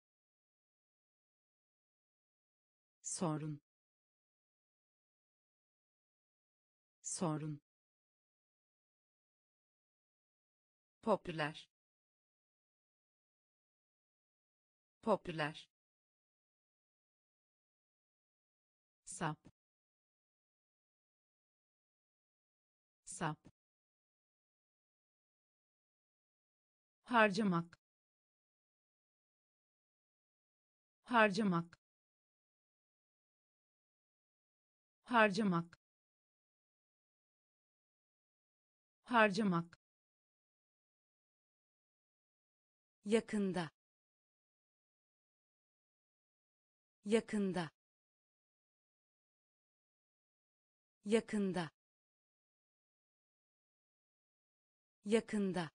sorun, sorun, popüler, popüler, sap, sap, harcamak, harcamak, harcamak, harcamak, yakında, yakında, yakında, yakında,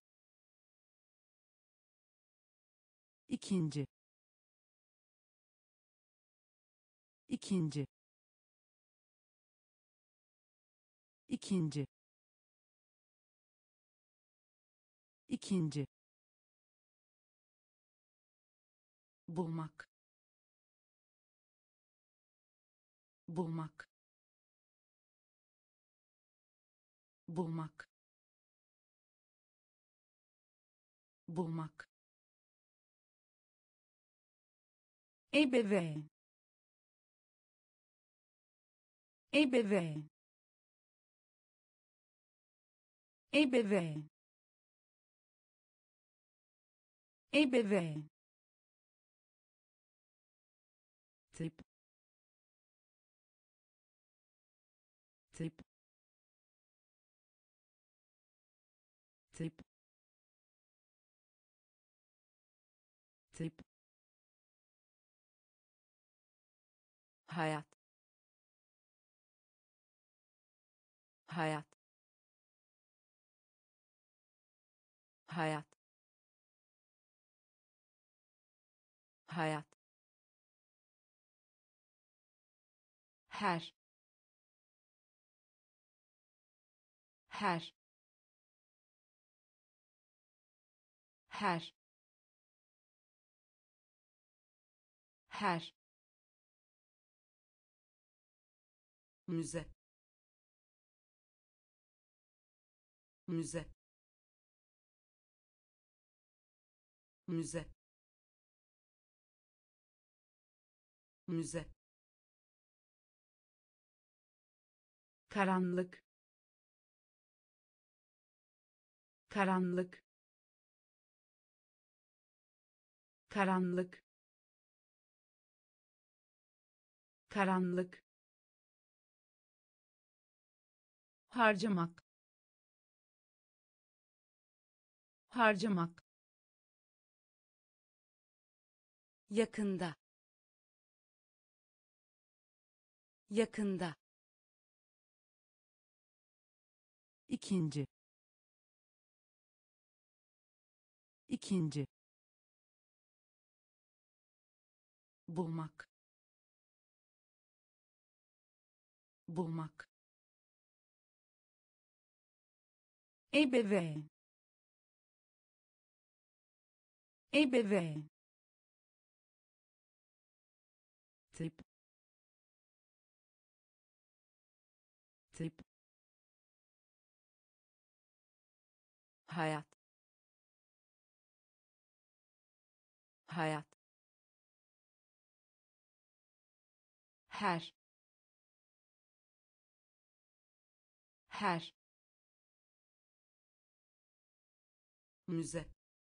ikinci, ikinci, ikinci, ikinci, bulmak, bulmak, bulmak, bulmak, ebeveyn, ebeveyn, ebeveyn, ebeveyn, tip, tip, tip, tip, hayat, hayat, hayat, hayat, her, her, her, her müze müze müze müze karanlık karanlık karanlık karanlık harcamak harcamak yakında yakında ikinci ikinci bulmak bulmak ebeveyn ebeveyn tip tip hayat hayat her her müze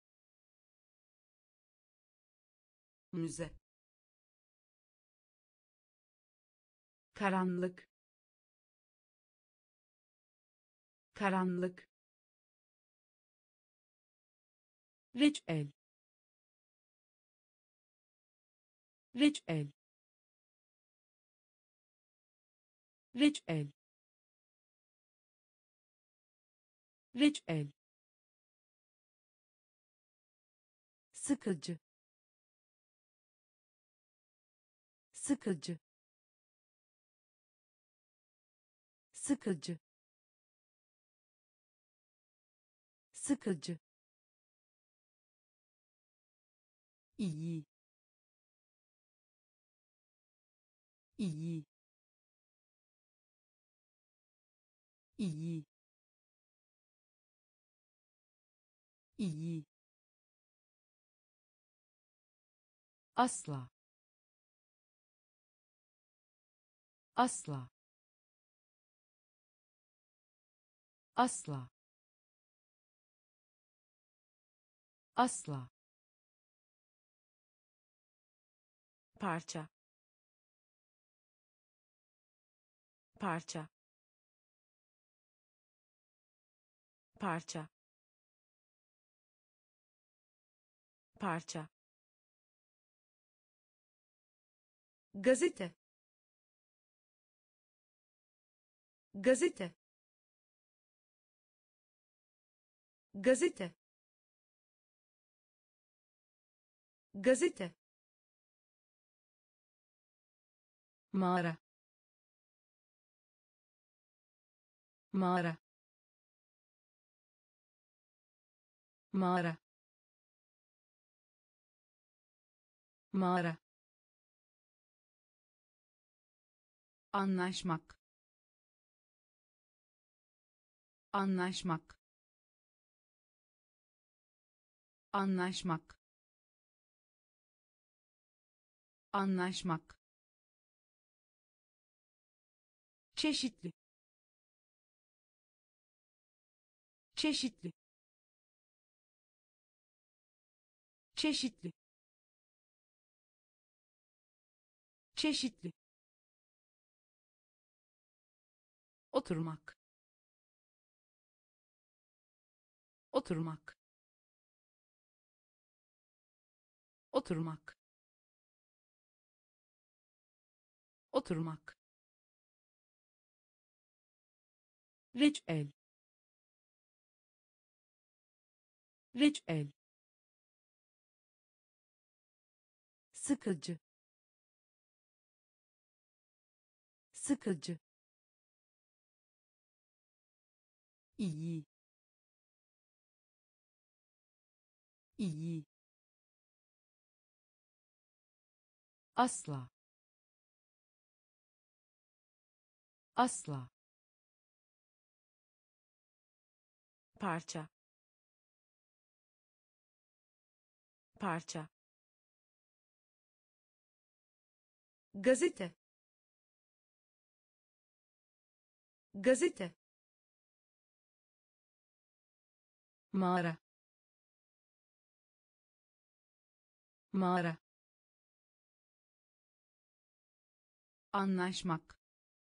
müze karanlık karanlık reçel reçel reçel reçel sıkıcı sıkıcı sıkıcı sıkıcı iyi iyi iyi iyi asla asla asla asla parça parça parça parça gazete gazete gazete gazete mağara mağara mağara mağara anlaşmak anlaşmak anlaşmak anlaşmak çeşitli çeşitli çeşitli çeşitli oturmak oturmak oturmak oturmak reçel reçel sıkıcı sıkıcı iyi iyi asla, asla, parça, parça, gazete, gazete, mağara, mağara, anlaşmak,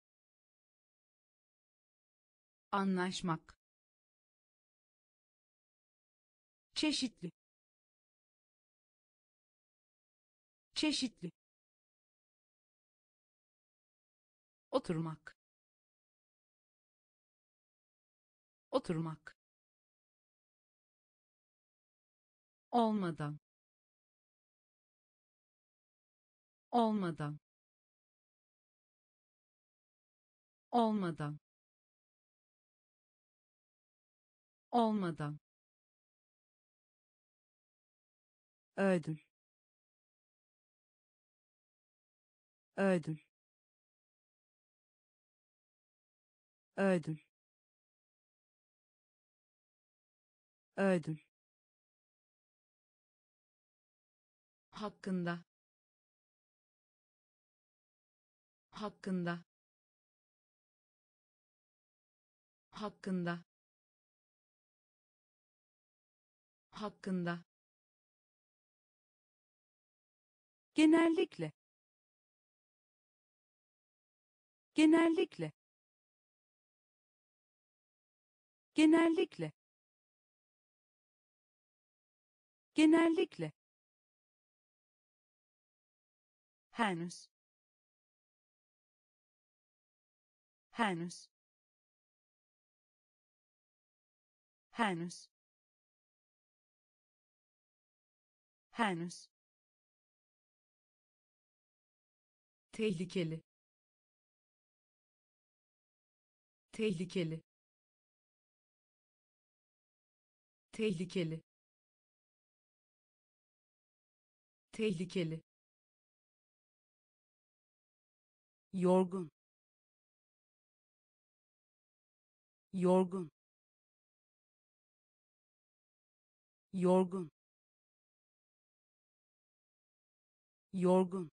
anlaşmak, çeşitli, çeşitli, oturmak, oturmak, olmadan, olmadan, olmadan, olmadan, ödül, ödül, ödül, ödül, hakkında, hakkında, hakkında, hakkında, genellikle, genellikle, genellikle, genellikle, henüz, henüz, henüz, henüz, tehlikeli, tehlikeli, tehlikeli, tehlikeli, yorgun, yorgun, yorgun, yorgun,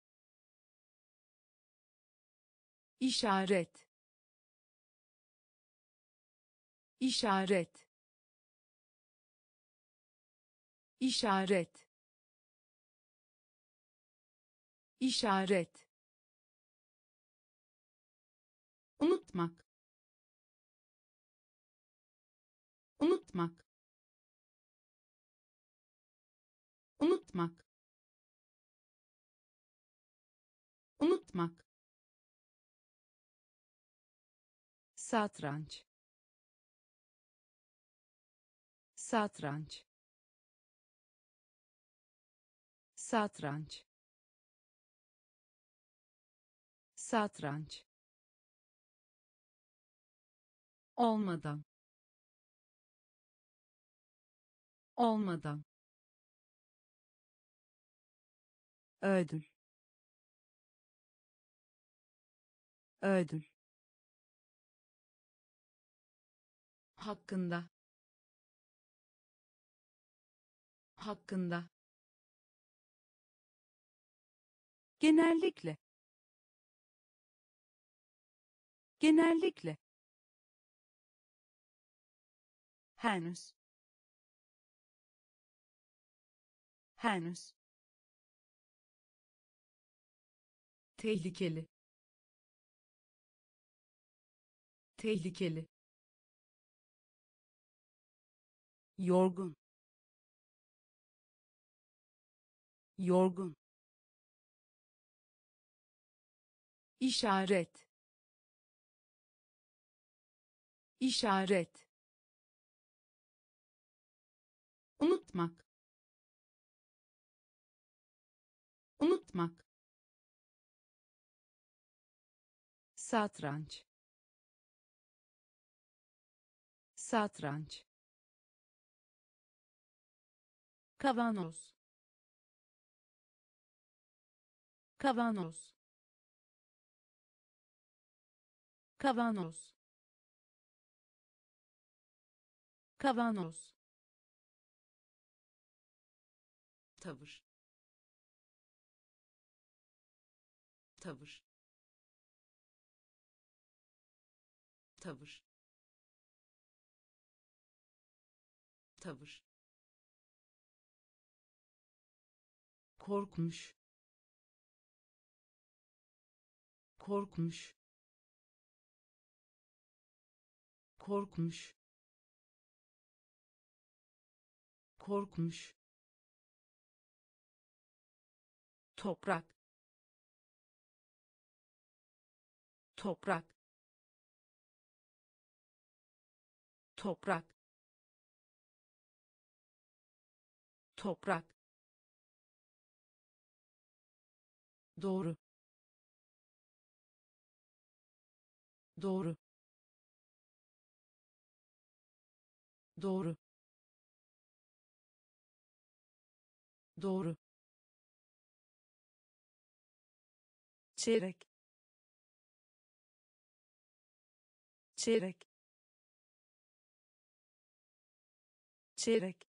işaret, işaret, işaret, işaret, unutmak, unutmak, unutmak, unutmak, satranç, satranç, satranç, satranç, olmadan, olmadan, ödül, ödül, hakkında, hakkında, genellikle, genellikle, henüz, henüz, tehlikeli, tehlikeli, yorgun, yorgun, işaret, işaret, unutmak, unutmak, satranç, satranç, kavanoz, kavanoz, kavanoz, kavanoz, tavır, tavır, tavır, tavır, korkmuş, korkmuş, korkmuş, korkmuş, toprak, toprak, toprak, toprak, doğru, doğru, doğru, doğru, çeyrek, çeyrek, çeyrek,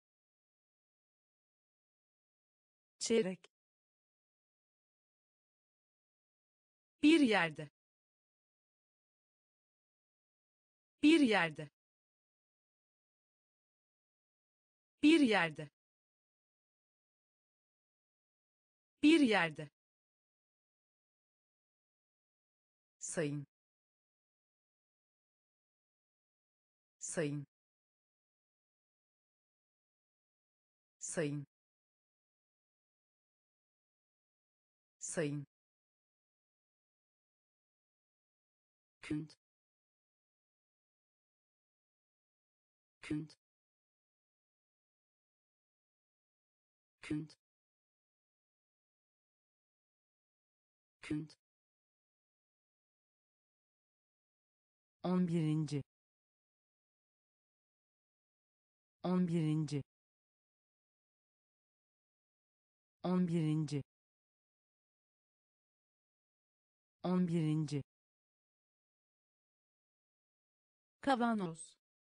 çeyrek, bir yerde, bir yerde, bir yerde, bir yerde, sayın, sayın, sayın, sayın, künd, künd, künd, künd, on birinci, on birinci, on birinci, on birinci, kavanoz,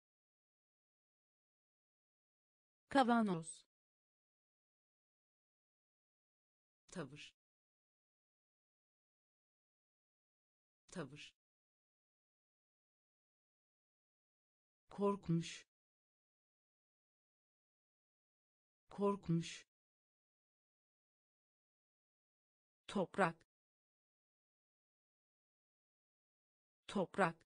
kavanoz, tavır, tavır, korkmuş, korkmuş, toprak, toprak,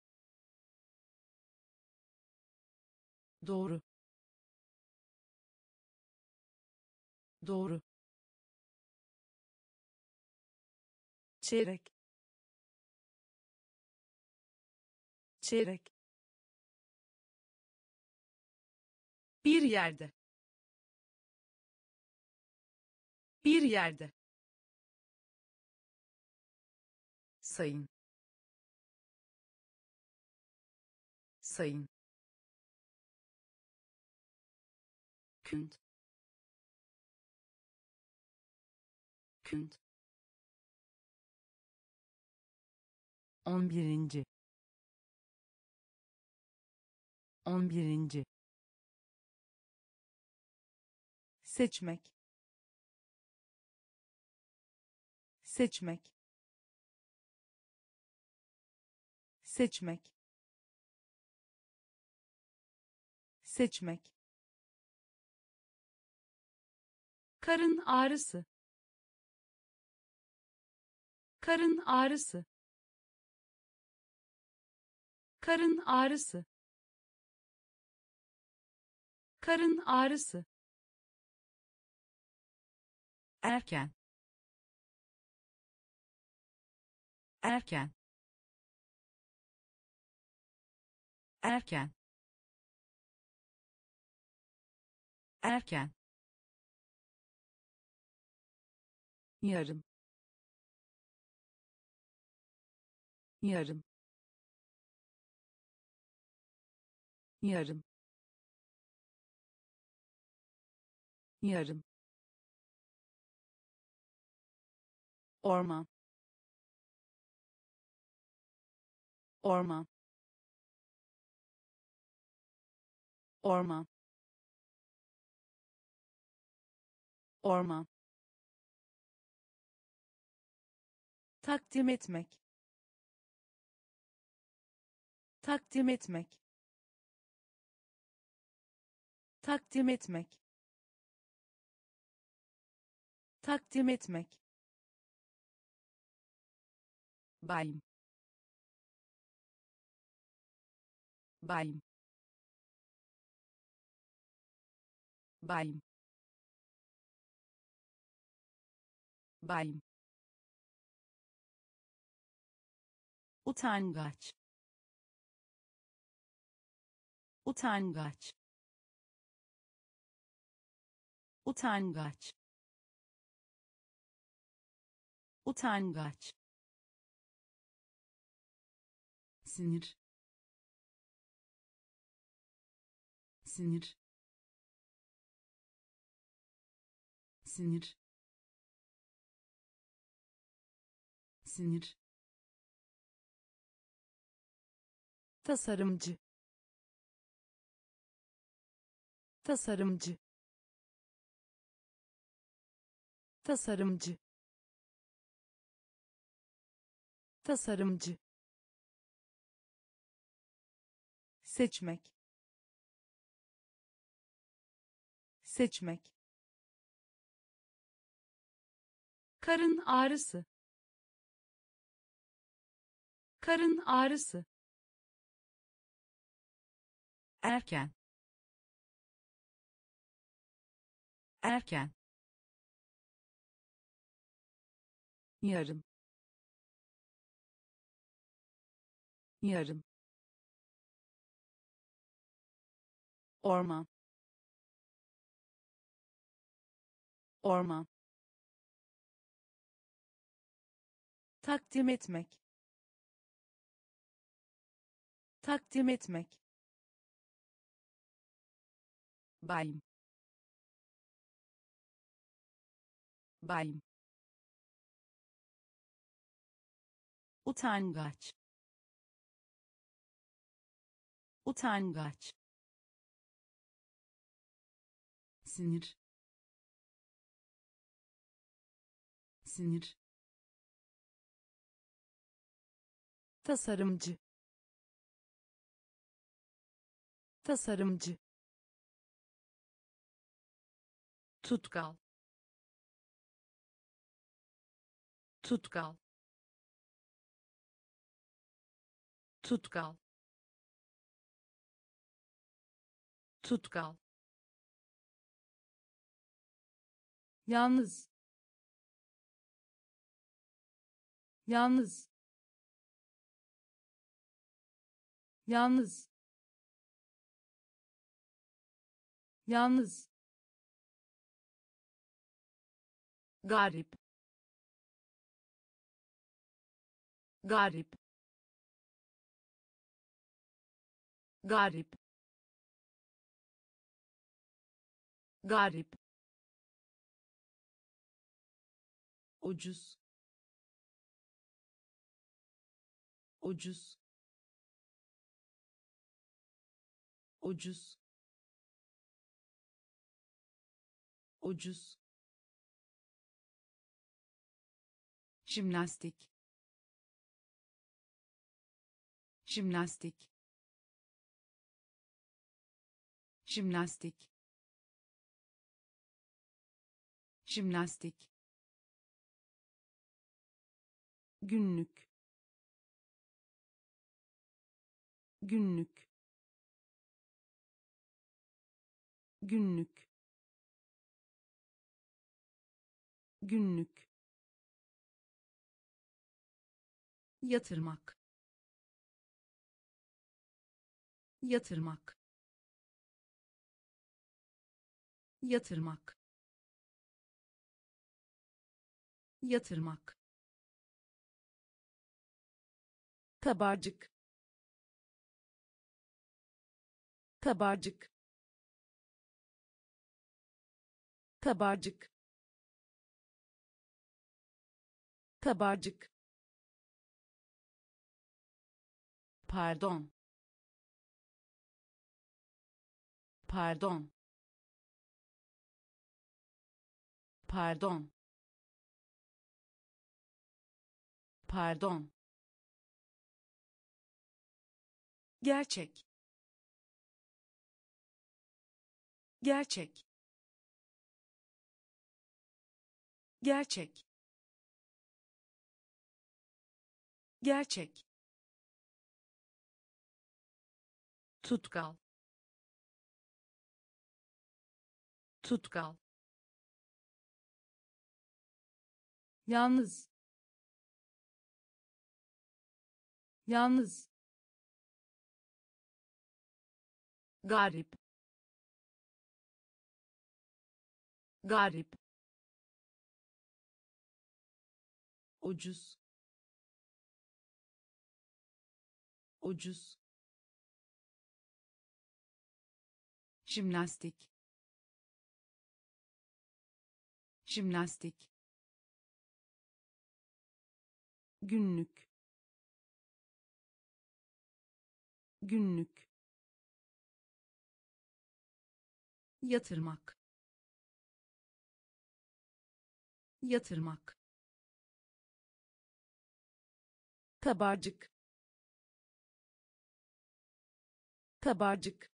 doğru, doğru, çeyrek, çeyrek, bir yerde, bir yerde, sayın, sayın, künd, künd, on birinci, on birinci, seçmek, seçmek, seçmek, seçmek, karın ağrısı, karın ağrısı, karın ağrısı, karın ağrısı, erken, erken, erken, erken, yarım, yarım, yarım, yarım, orman, orman, orman, orman, takdim etmek, takdim etmek, takdim etmek, takdim etmek, bayım, bayım, bayım, bayım, utangaç, utangaç, utangaç, utangaç, sinir, sinir, sinir, sinir, tasarımcı, tasarımcı, tasarımcı, tasarımcı, seçmek, seçmek, karın ağrısı, karın ağrısı, erken, erken, yarım, yarım, orman, orman, takdim etmek, takdim etmek, bayım, bayım, utangaç, utangaç, sinir, sinir, tasarımcı, tasarımcı, tutkal, tutkal, tutkal, tutkal, yalnız, yalnız, yalnız, yalnız, garip, garip, garip, garip, ucuz, ucuz, ucuz, ucuz, jimnastik, jimnastik, jimnastik, jimnastik, günlük, günlük, günlük, günlük, yatırmak, yatırmak, yatırmak, yatırmak, kabarcık, kabarcık, kabarcık, kabarcık, Pardon. Pardon. Pardon. Pardon. gerçek, gerçek, gerçek, gerçek, Tutkal. Tutkal. yalnız, yalnız, Garip. Garip. ucuz, ucuz, jimnastik, jimnastik, günlük, günlük, yatırmak, yatırmak, kabarcık, kabarcık,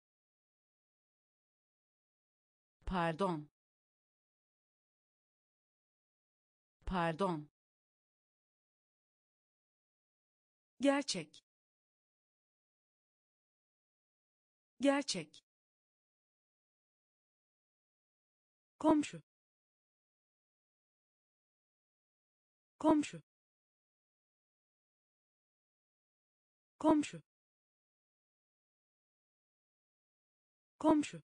Pardon. Pardon. gerçek, gerçek, komşu, komşu, komşu, komşu,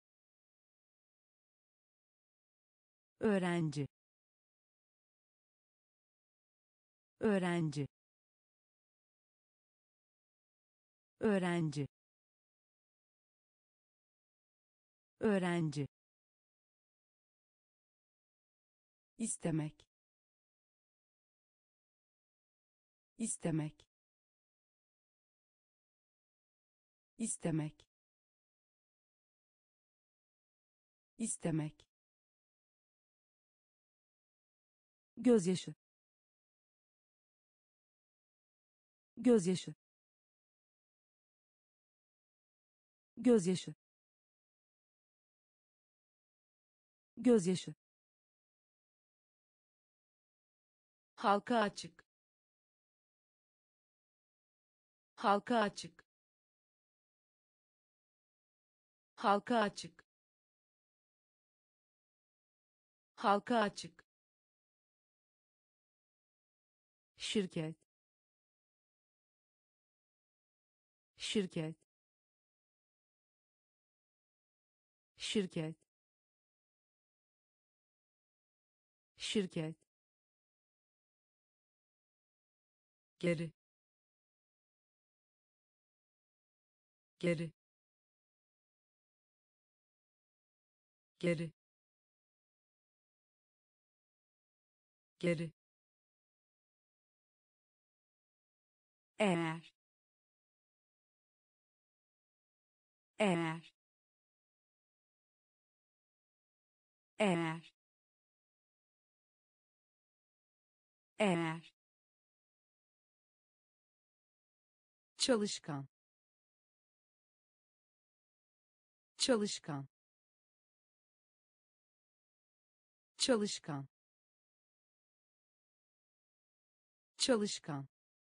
Öğrenci. Öğrenci. Öğrenci. Öğrenci. İstemek. İstemek. İstemek. İstemek. gözyaşı, gözyaşı, gözyaşı, gözyaşı, Halka açık. Halka açık. Halka açık. Halka açık. şirket, şirket, şirket, şirket, Geri. Geri. Geri. Geri. eğer, eğer, eğer, eğer, çalışkan, çalışkan, çalışkan, çalışkan,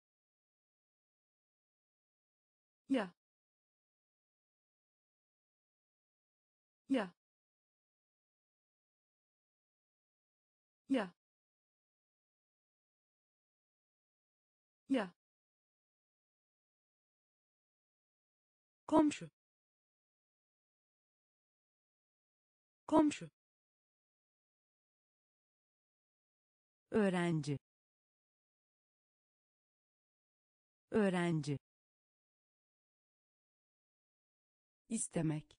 Ya. Ya. Ya. Ya. komşu, komşu, Öğrenci. Öğrenci. İstemek.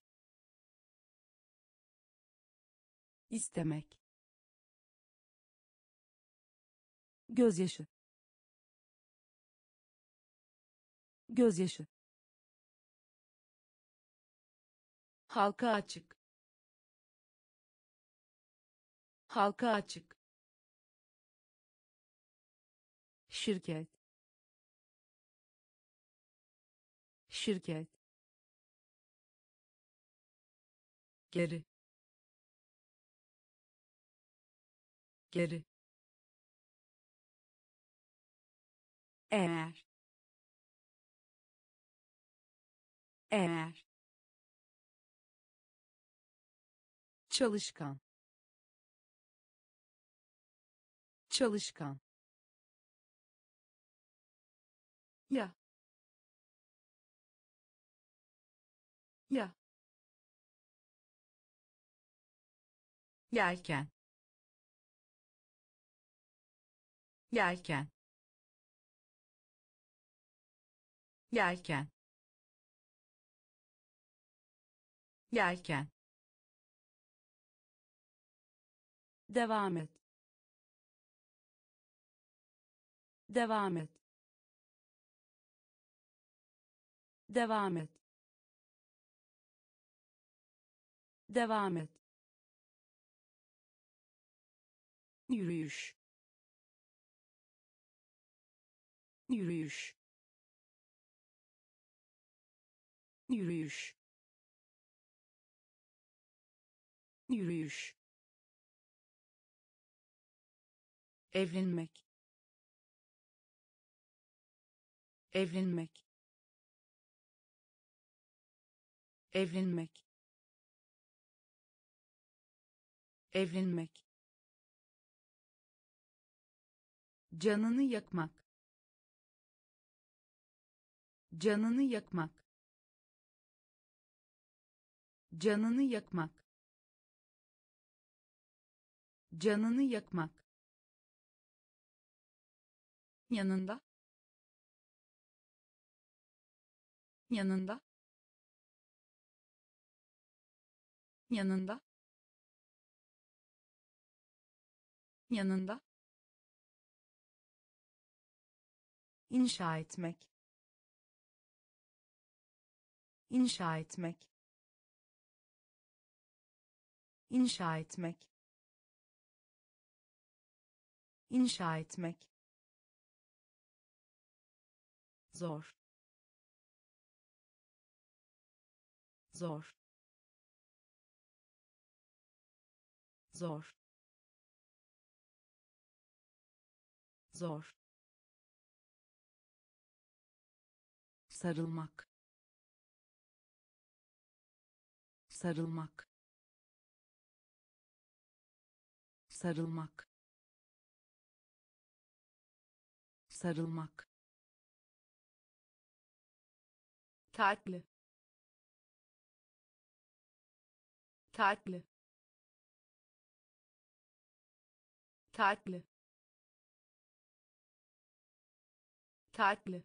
İstemek. gözyaşı, gözyaşı, halka açık, halka açık, şirket, şirket, geri, geri, eğer, eğer, çalışkan, çalışkan, ya, ya, yelken, yelken, yelken, yelken, devam et, devam et, devam et, devam et, yürüyüş, yürüyüş, yürüyüş, yürüyüş, evlenmek, evlenmek, evlenmek, evlenmek, canını yakmak, canını yakmak, canını yakmak, canını yakmak, yanında, yanında, yanında, yanında, inşa etmek, inşa etmek, inşa etmek, inşa etmek, zor, zor, zor, zor, sarılmak, sarılmak, sarılmak, sarılmak, tatlı, tatlı, tatlı, tatlı,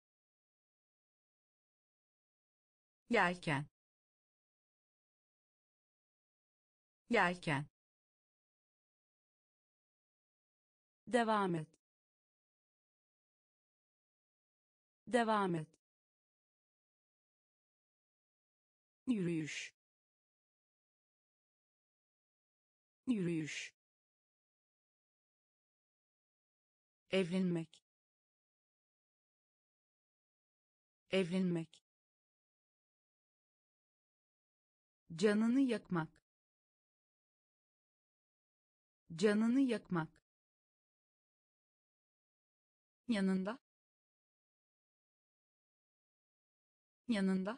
yelken, yelken, devam et, devam et, yürüyüş, yürüyüş, evlenmek, evlenmek, canını yakmak, canını yakmak, yanında, yanında,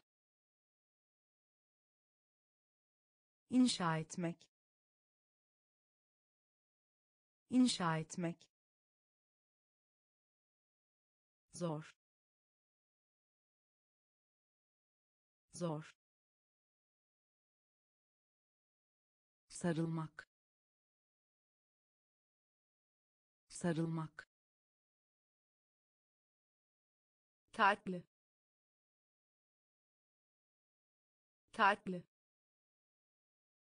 inşa etmek, inşa etmek, zor, zor, sarılmak, sarılmak, tatlı, tatlı,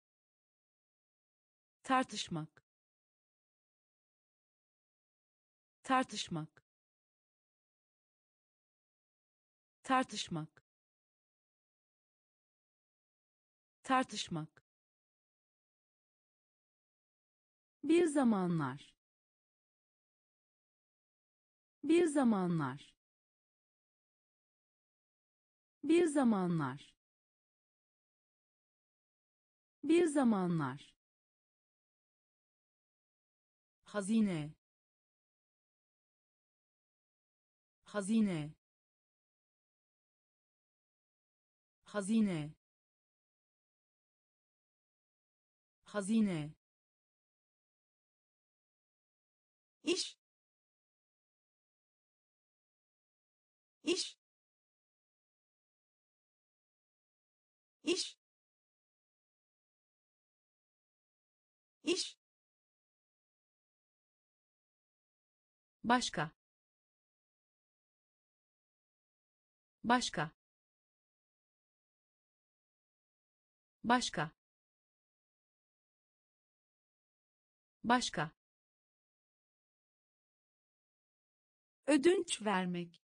tartışmak, tartışmak, tartışmak, tartışmak, bir zamanlar, bir zamanlar, bir zamanlar, bir zamanlar, hazine, hazine, hazine, hazine, iş, iş, iş, iş, başka, başka, başka, başka, ödünç vermek,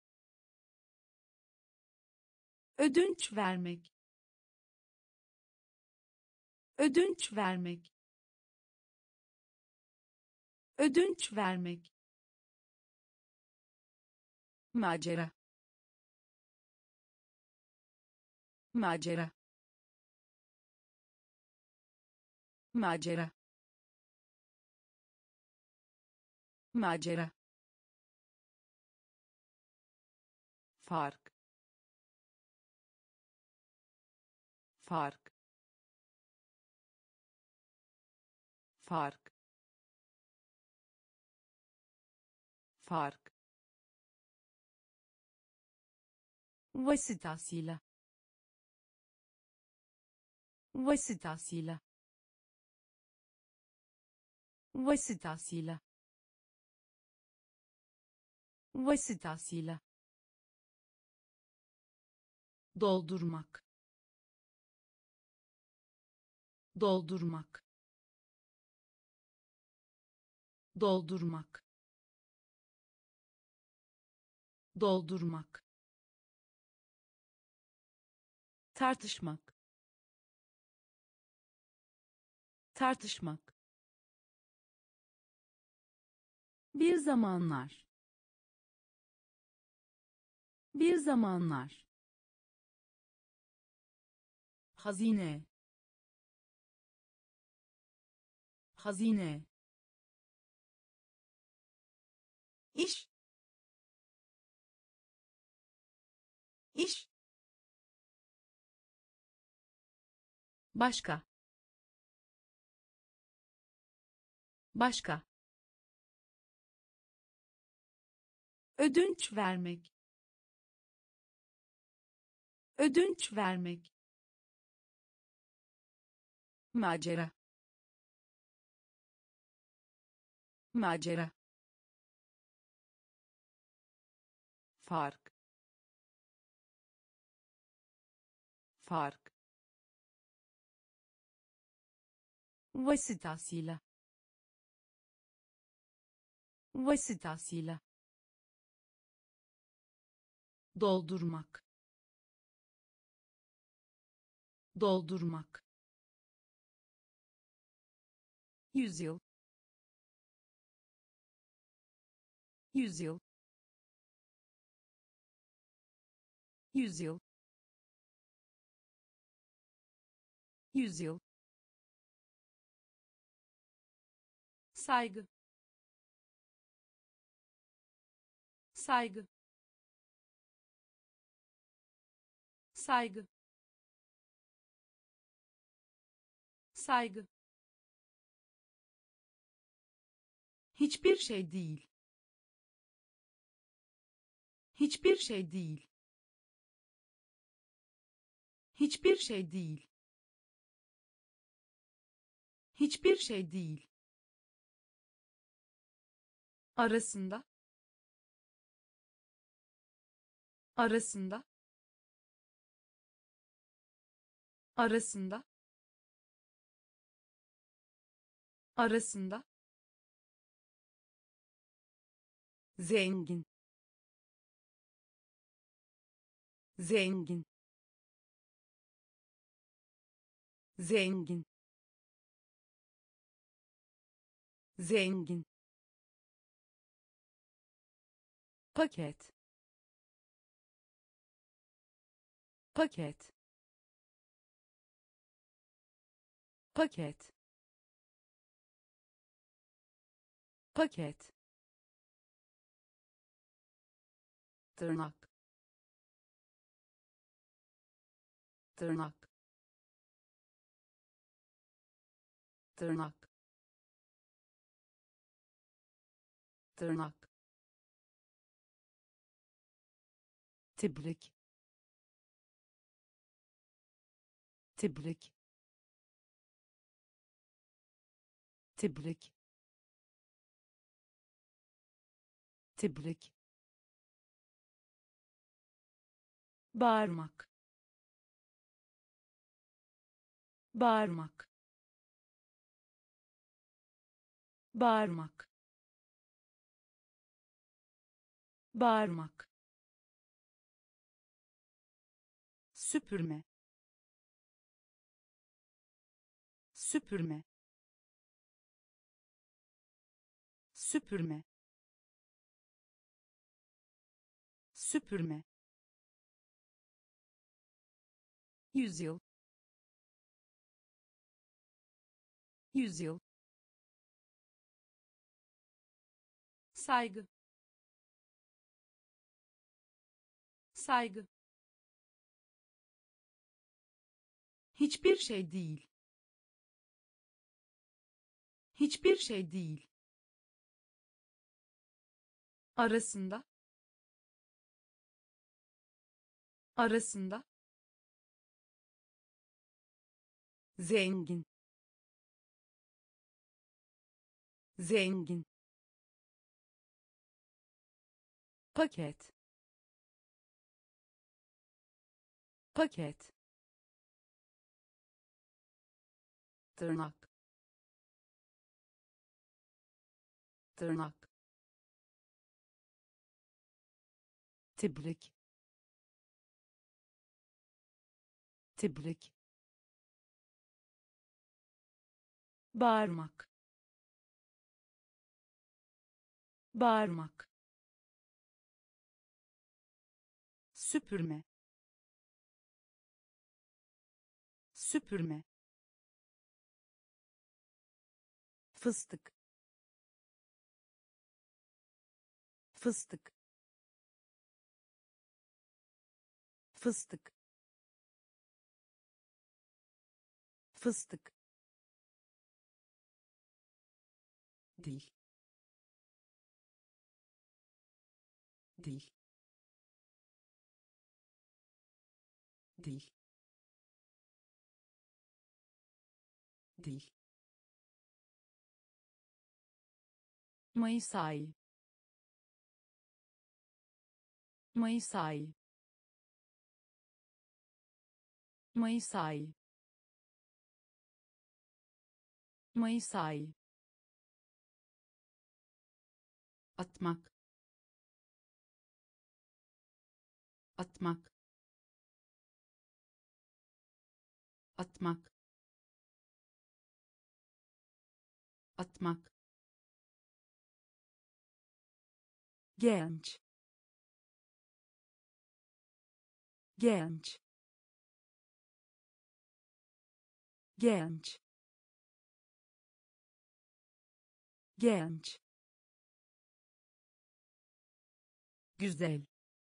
ödünç vermek, ödünç vermek, ödünç vermek, macera, macera, macera, macera, fark, fark, fark, fark, vasıtasıyla, vasıtasıyla, vasıtasıyla, vasıtasıyla, doldurmak, doldurmak, doldurmak, doldurmak, tartışmak, tartışmak, bir zamanlar, bir zamanlar, hazine, hazine, iş, iş, başka, başka, ödünç vermek, ödünç vermek, macera, macera, fark, fark, vasıtasıyla, vasıtasıyla, doldurmak, doldurmak, yüzyıl, yüzyıl, yüzyıl, yüzyıl, saygı, saygı, saygı, saygı, hiçbir şey değil, hiçbir şey değil, hiçbir şey değil, hiçbir şey değil, arasında, arasında, arasında, arasında, zengin, zengin, zengin, zengin, paket, paket, paket, paket, tırnak, tırnak, tırnak, tırnak, tebrik, tebrik, tebrik, tebrik, bağırmak, bağırmak, bağırmak, bağırmak, süpürme, süpürme, süpürme, süpürme, yüzyıl, yüzyıl, saygı, saygı, hiçbir şey değil, hiçbir şey değil, arasında, arasında, zengin, zengin, paket, paket, tırnak, tırnak, tebrik, tebrik, bağırmak, bağırmak, süpürme, süpürme, fıstık, fıstık, fıstık, fıstık, dil, dil, dil, dil, Mayıs ayı, Mayıs ayı, Mayıs ayı, Mayıs ayı, atmak, atmak, atmak, atmak, genç, genç, genç, genç, güzel,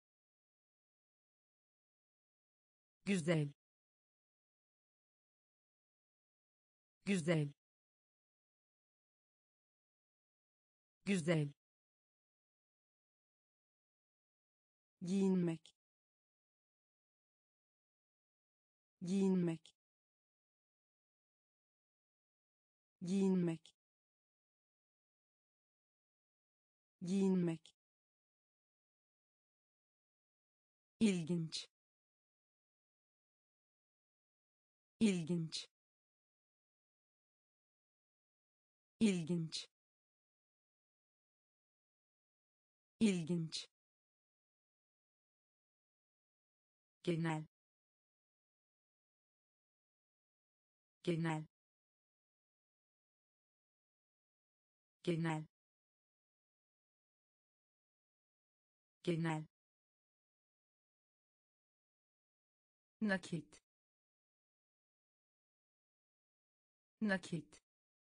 güzel, güzel, güzel, giyinmek, giyinmek, giyinmek, giyinmek, ilginç, ilginç, ilginç, ilginç, genel, genel, genel, genel, nakit, nakit,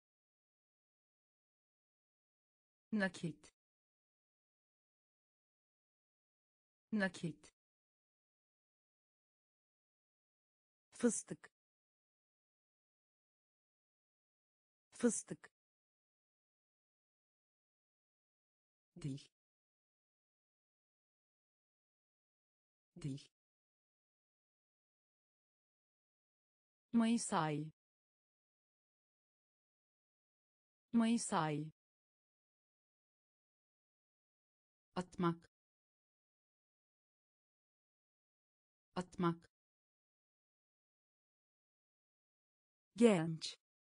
nakit, nakit, fıstık, fıstık, dil, dil, Mayıs ayı. Mayıs ayı. Atmak. Atmak. genç,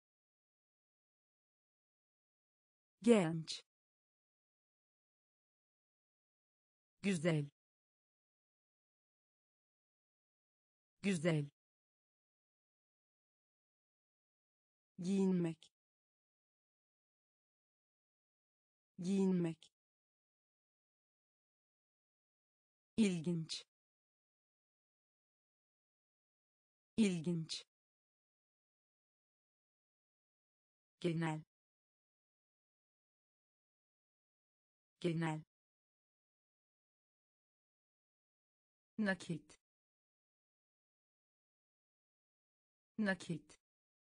genç, güzel, güzel, giyinmek, giyinmek, ilginç, ilginç, genel, genel, nakit, nakit,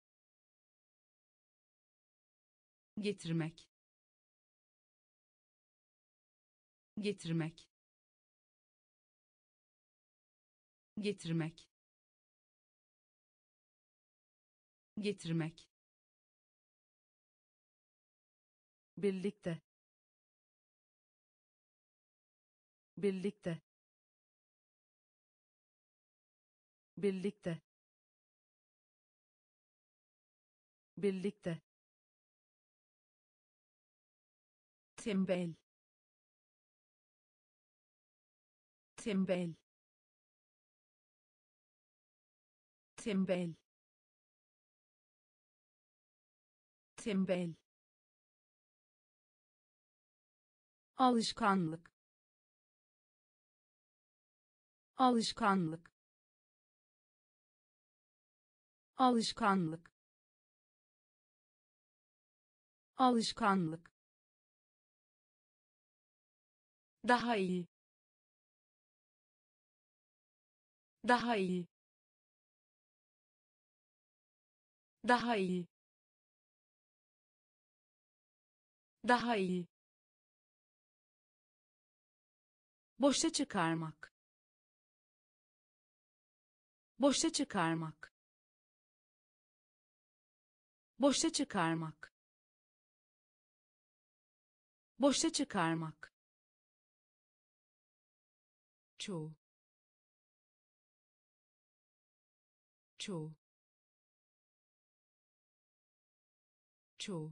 getirmek, getirmek, getirmek, getirmek, birlikte, birlikte, birlikte, birlikte, tembel, tembel, tembel, tembel, alışkanlık, alışkanlık, alışkanlık, alışkanlık, daha iyi, daha iyi, daha iyi, daha iyi, boşa çıkarmak, boşa çıkarmak, boşa çıkarmak, boşa çıkarmak, çoğu, çoğu, çoğu,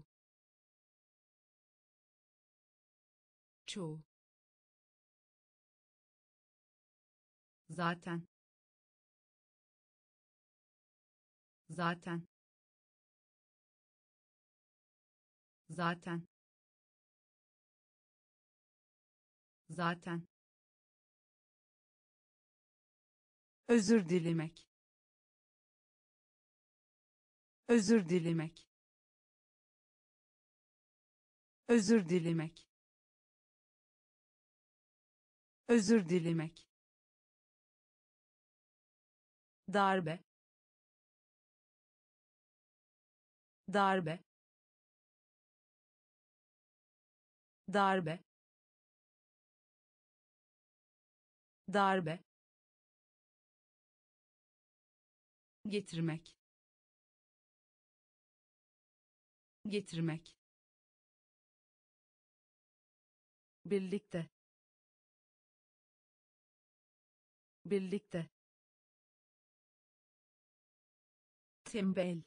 çoğu, zaten, zaten, zaten, zaten, özür dilemek, özür dilemek, özür dilemek, özür dilemek, darbe, darbe, darbe, darbe, getirmek, getirmek, birlikte, birlikte, tembel,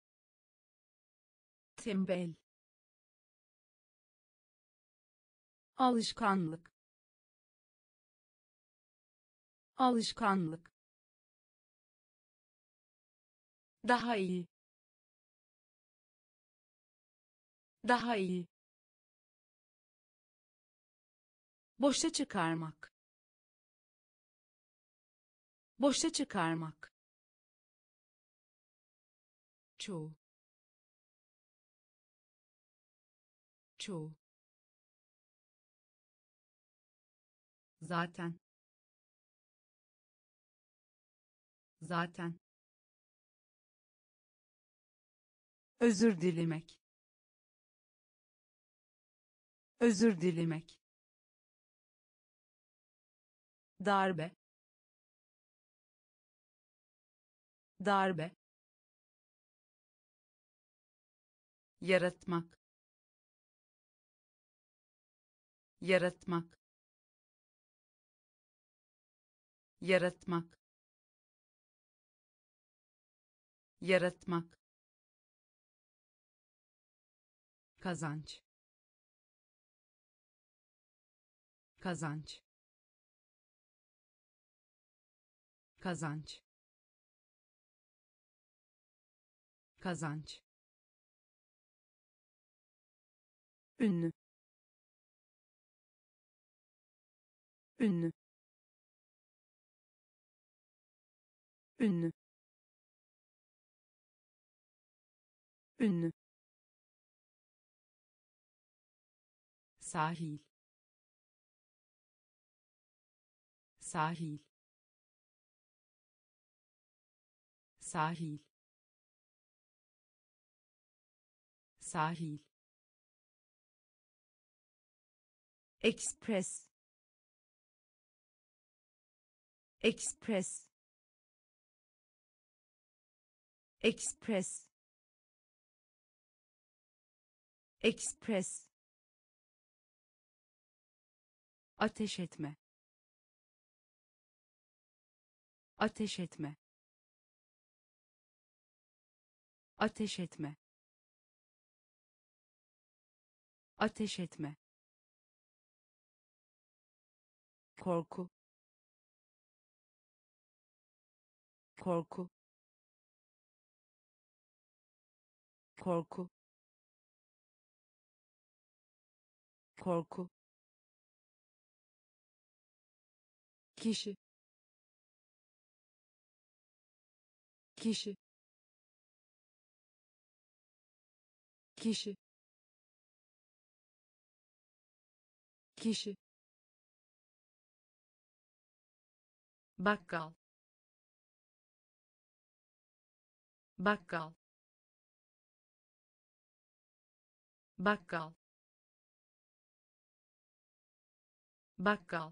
tembel, alışkanlık, alışkanlık, daha iyi, daha iyi, boşa çıkarmak, boşa çıkarmak, çoğu, çoğu, zaten, zaten, özür dilemek, özür dilemek, darbe, darbe, yaratmak, yaratmak, yaratmak, yaratmak, kazanç, kazanç, kazanç, kazanç, ünlü, ünlü, ünlü, ünlü, sahil, sahil, sahil, sahil, ekspres, ekspres, ekspres, ekspres, ateş etme, ateş etme, ateş etme, ateş etme, korku, korku, korku, korku, kişi, kişi, kişi, kişi, bakkal, bakkal, bakkal, bakkal,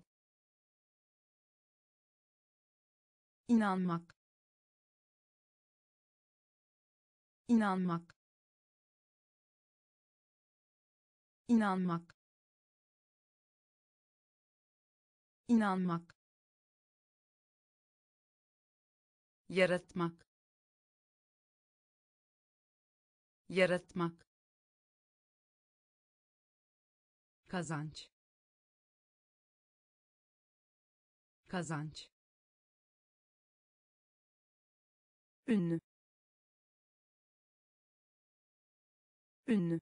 inanmak, inanmak, inanmak, inanmak, yaratmak, yaratmak, kazanç, kazanç, ünlü, ünlü,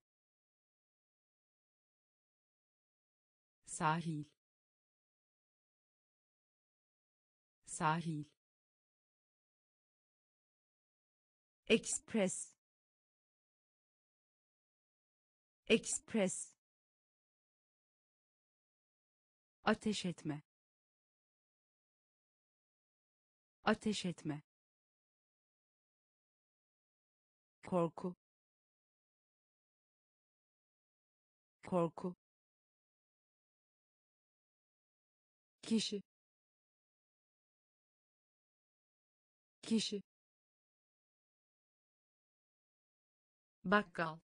sahil, sahil, ekspres, ekspres, ateş etme, ateş etme, korku, korku, kişi, kişi, bakkal,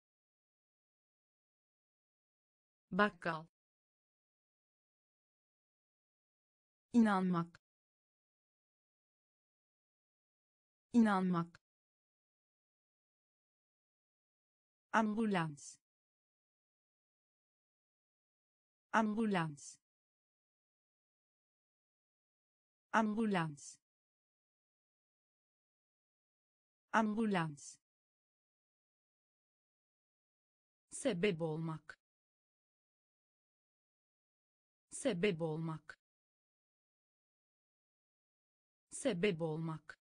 bakkal, inanmak, inanmak, ambulans, ambulans, ambulans, ambulans, sebep olmak, sebep olmak, sebep olmak,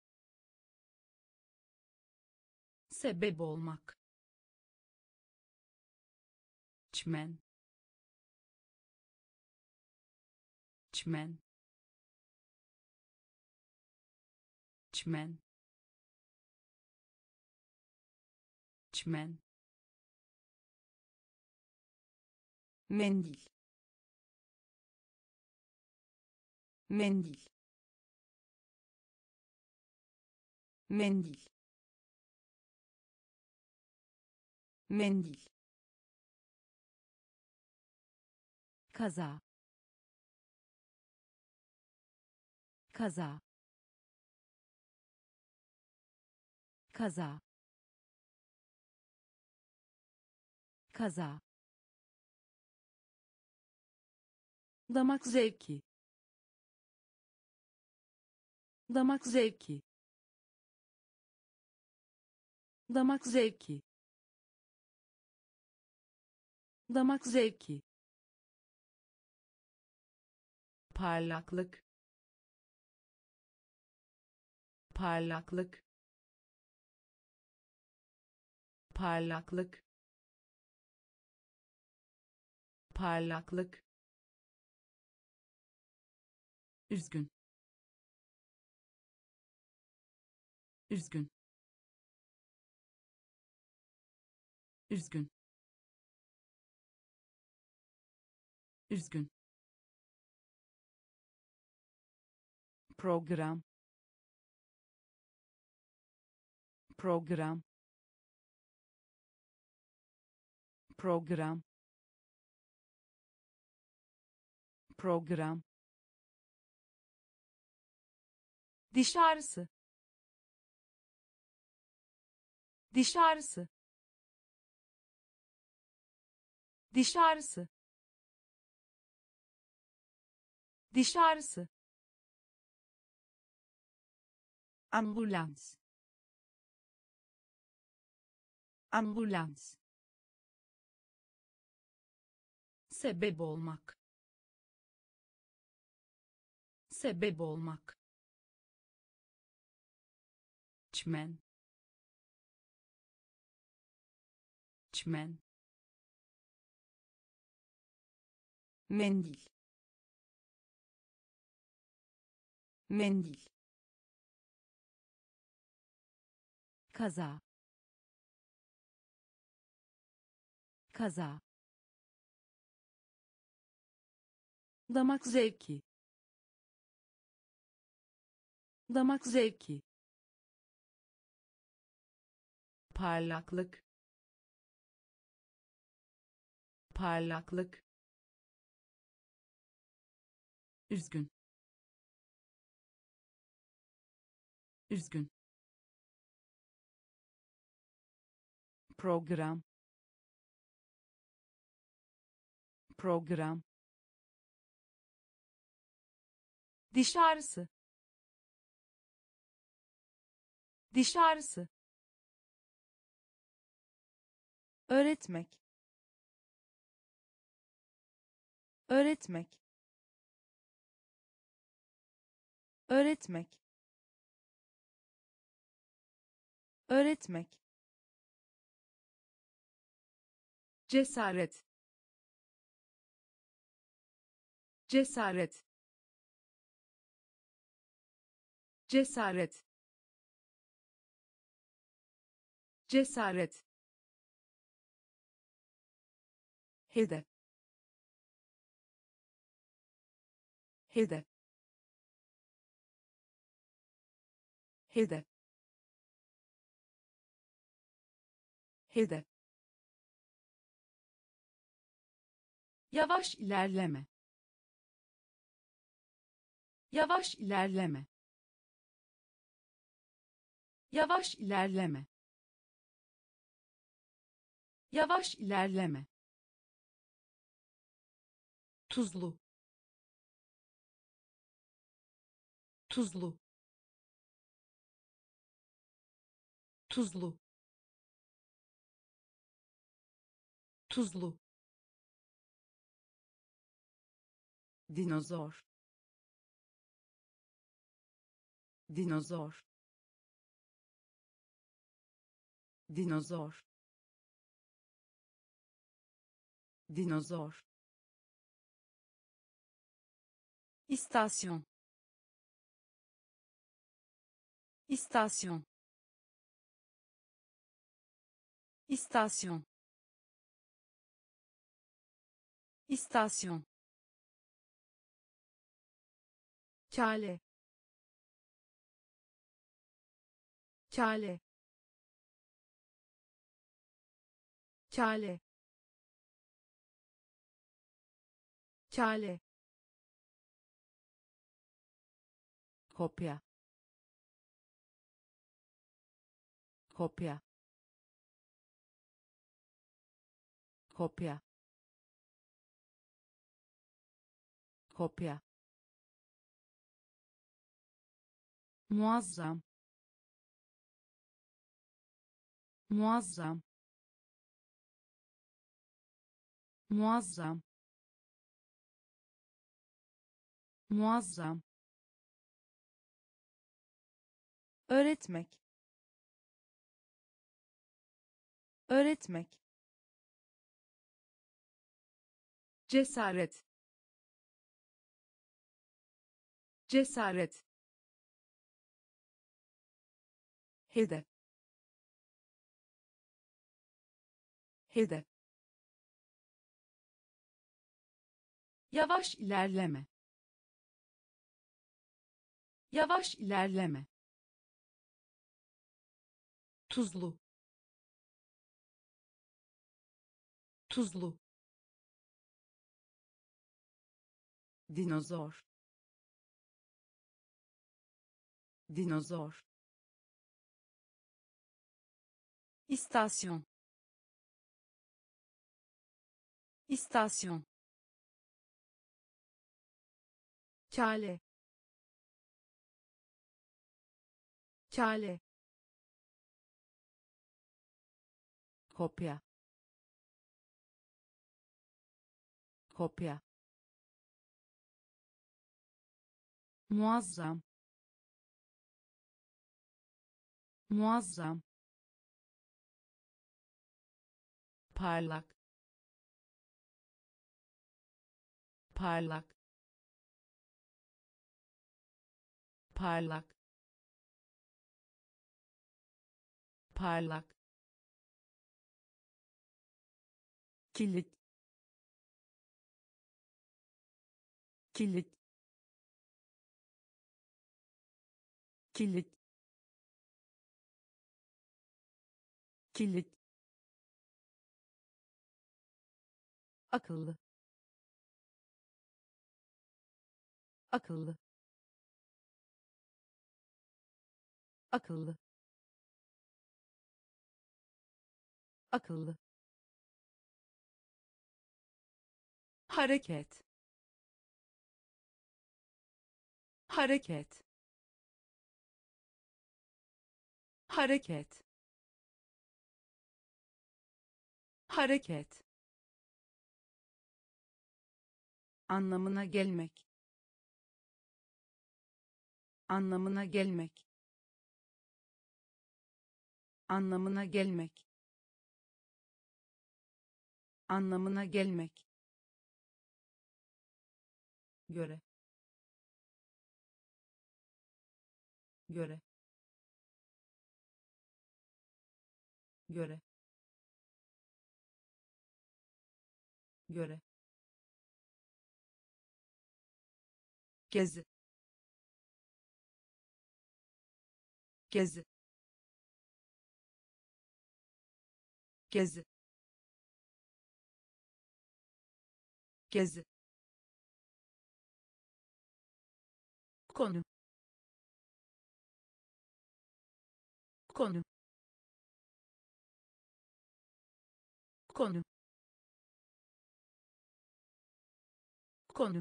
sebep olmak, çmen, çmen, çmen, çmen, mendil, mendil, mendil, mendil, kaza, kaza, kaza, kaza, damak zevki, damak zevki, damak zevki, damak zevki, parlaklık, parlaklık, parlaklık, parlaklık, üzgün, üzgün, üzgün, üzgün, program, program, program, program, diş ağrısı, diş ağrısı, diş ağrısı, diş ağrısı, ambulans, ambulans, sebep olmak, sebep olmak, çmen, çmen, mendil, mendil, kaza, kaza, damak zevki, damak zevki, parlaklık, parlaklık, üzgün, üzgün, program, program, diş ağrısı, diş ağrısı, öğretmek, öğretmek, öğretmek, öğretmek, cesaret, cesaret, cesaret, cesaret, hedef, hedef, hedef, hedef, yavaş ilerleme, yavaş ilerleme, yavaş ilerleme, yavaş ilerleme, tuzlu, tuzlu, tuzlu, tuzlu, dinozor, dinozor, dinozor, dinozor, istasyon, istasyon, istasyon, istasyon, kale, kale, kale, kale, kopya, kopya, kopya, kopya, muazzam, muazzam, muazzam, muazzam, öğretmek, öğretmek, cesaret, cesaret, hedef, hedef, yavaş ilerleme, yavaş ilerleme, tuzlu, tuzlu, dinozor, dinozor, istasyon, istasyon, kale, kale, kopya, kopya, muazzam, muazzam, parlak, parlak, parlak, parlak, kilit, kilit, kilit, kilit, akıllı, akıllı, akıllı, akıllı, hareket, hareket, hareket, hareket, anlamına gelmek, anlamına gelmek, anlamına gelmek, anlamına gelmek, göre, göre, göre, göre, gezi, gezi, gezi, gezi, konu, konu, konu, konu,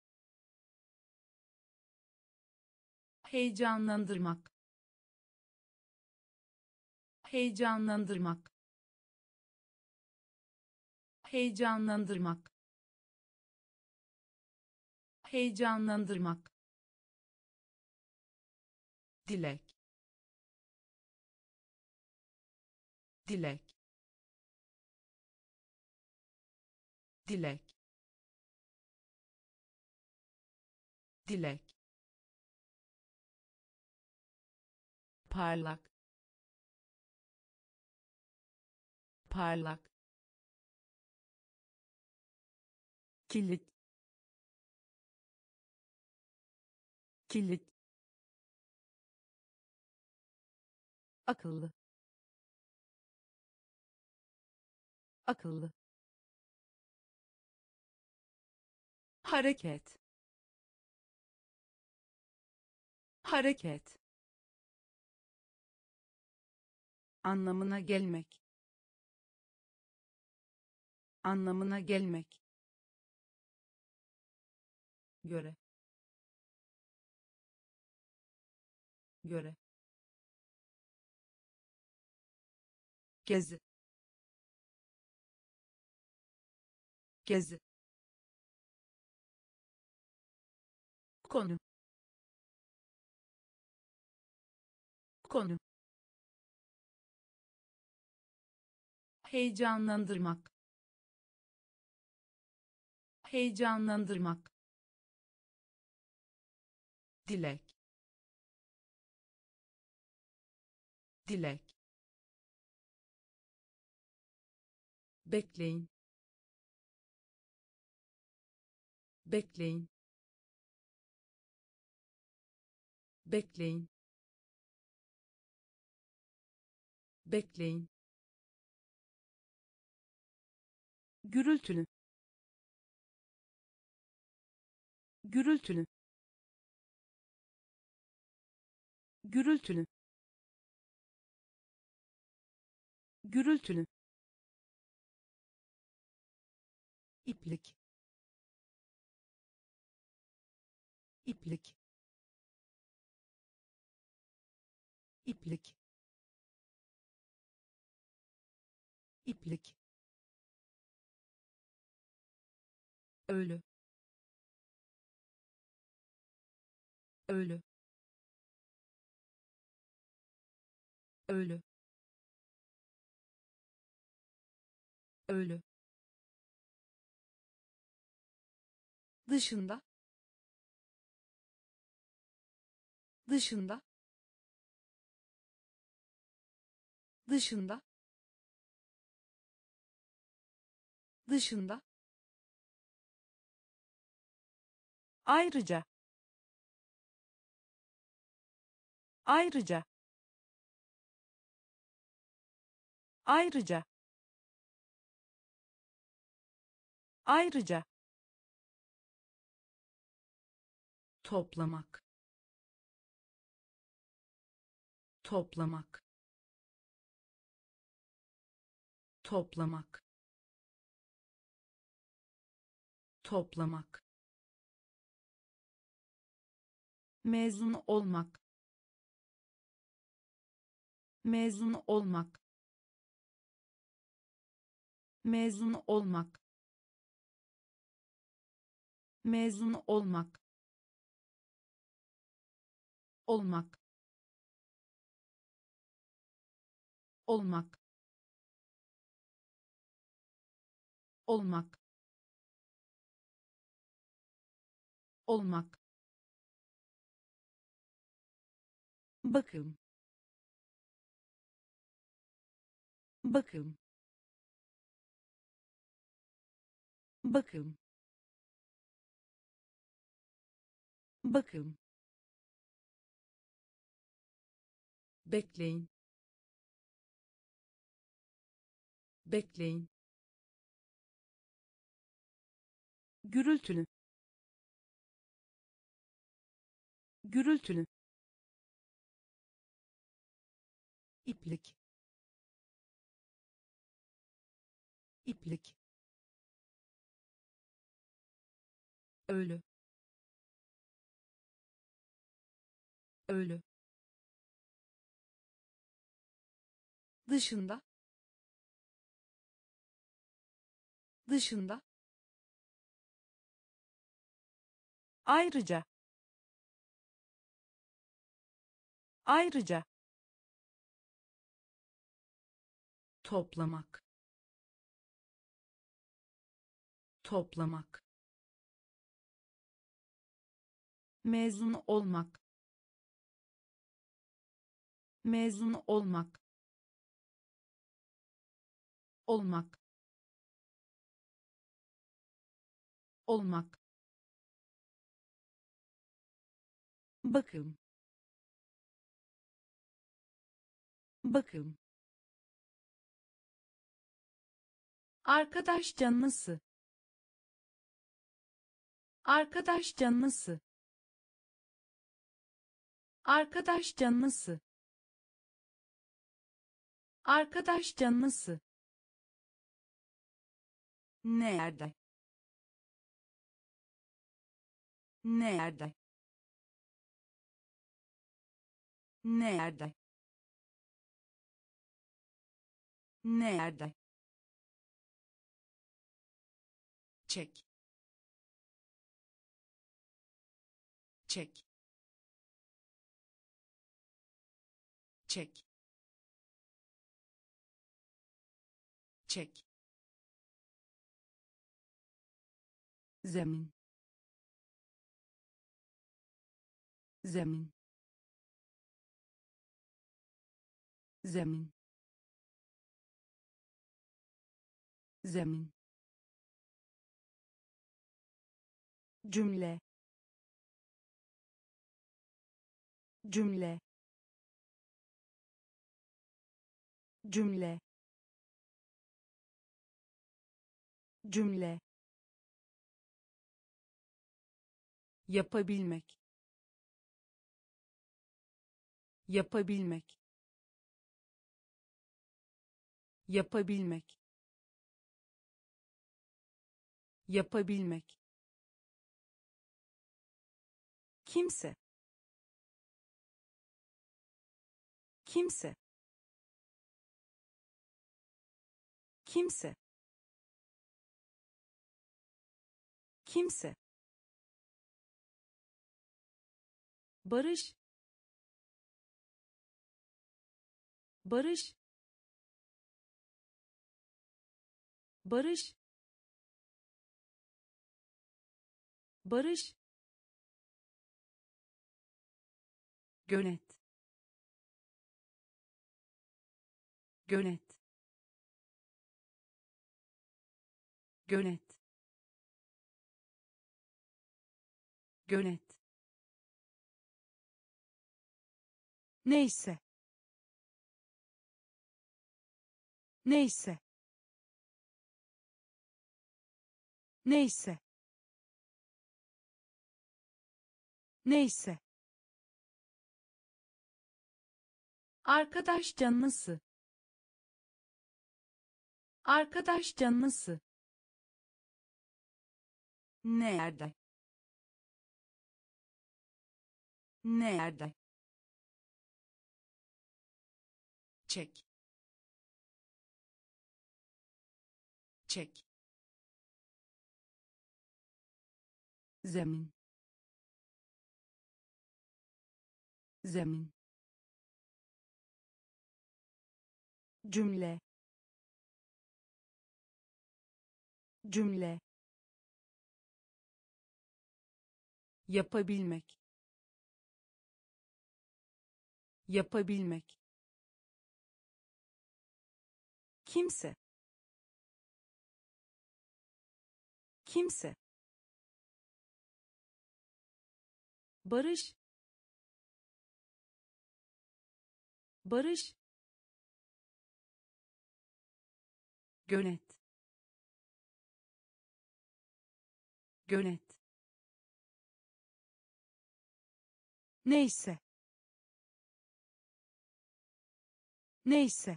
heyecanlandırmak, heyecanlandırmak, heyecanlandırmak, heyecanlandırmak, dilek, dilek, dilek, dilek, parlak, parlak, kilit, kilit, akıllı, akıllı, hareket, hareket, anlamına gelmek, anlamına gelmek, göre, göre, gezi, gezi, konu, konu, heyecanlandırmak, heyecanlandırmak, dilek, dilek, bekleyin, bekleyin, bekleyin, bekleyin, gürültülü, gürültülü, gürültülü, gürültülü, iplik, iplik, iplik, iplik, ölü, ölü, ölü, ölü, dışında, dışında, dışında, dışında, ayrıca, ayrıca, ayrıca, ayrıca, toplamak, toplamak, toplamak, toplamak, mezun olmak, mezun olmak, mezun olmak, mezun olmak, olmak, olmak, olmak, olmak, bakım, bakım, bakım, bakım, bekleyin, bekleyin, gürültülü, gürültülü, iplik, iplik, ölü ölü dışında dışında ayrıca ayrıca toplamak toplamak mezun olmak mezun olmak olmak olmak bakım bakım arkadaş canlısı arkadaş canlısı arkadaş canlısı arkadaş canlısı nerede nerede nerede nerede çek çek çek çek zemin zemin zemin zemin cümle cümle cümle cümle yapabilmek yapabilmek yapabilmek yapabilmek kimse kimse kimse kimse barış barış barış barış gönet gönet gönet gönet neyse neyse neyse neyse arkadaş canlısı arkadaş canlısı nerede nerede çek çek zemin zemin cümle cümle yapabilmek yapabilmek kimse kimse barış barış gönet gönet neyse neyse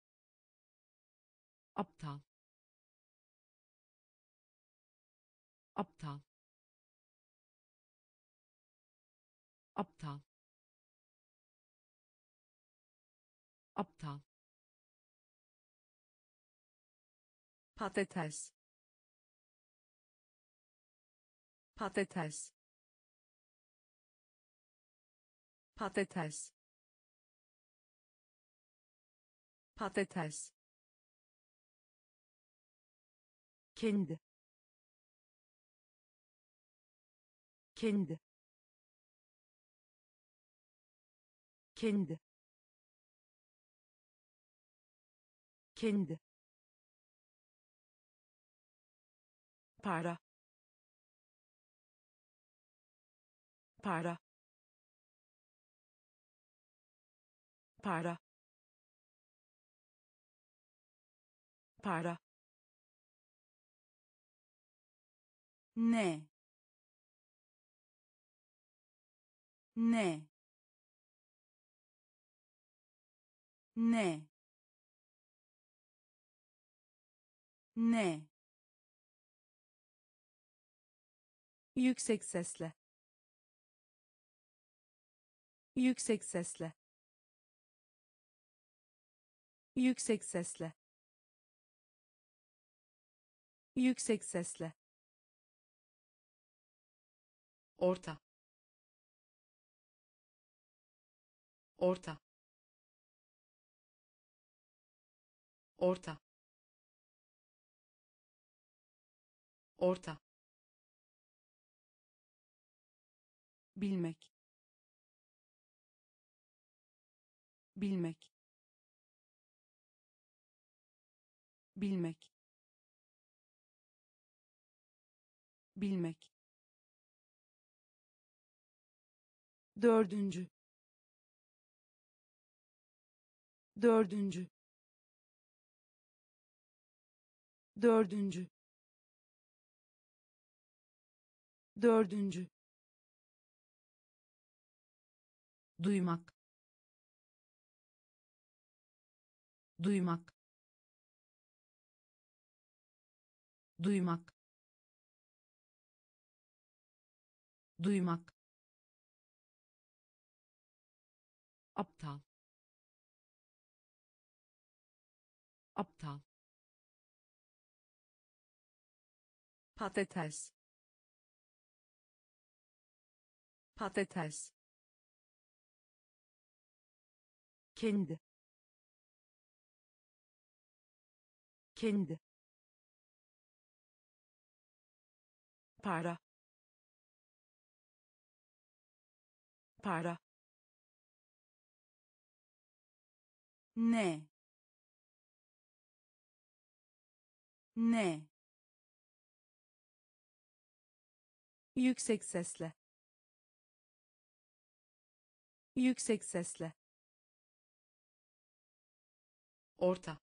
aptal aptal, aptal, aptal, patates, patates, patates, patates, kendi, kendi, kendi, kendi, para, para, para, para, ne, ne, ne, ne, yüksek sesle, yüksek sesle, yüksek sesle, yüksek sesle, orta, orta, orta, orta, bilmek, bilmek, bilmek, bilmek, dördüncü, dördüncü, dördüncü, dördüncü, duymak, duymak, duymak, duymak, aptal, aptal, patates, patates, kendi, kendi, para, para, ne, ne, yüksek sesle, yüksek sesle, orta,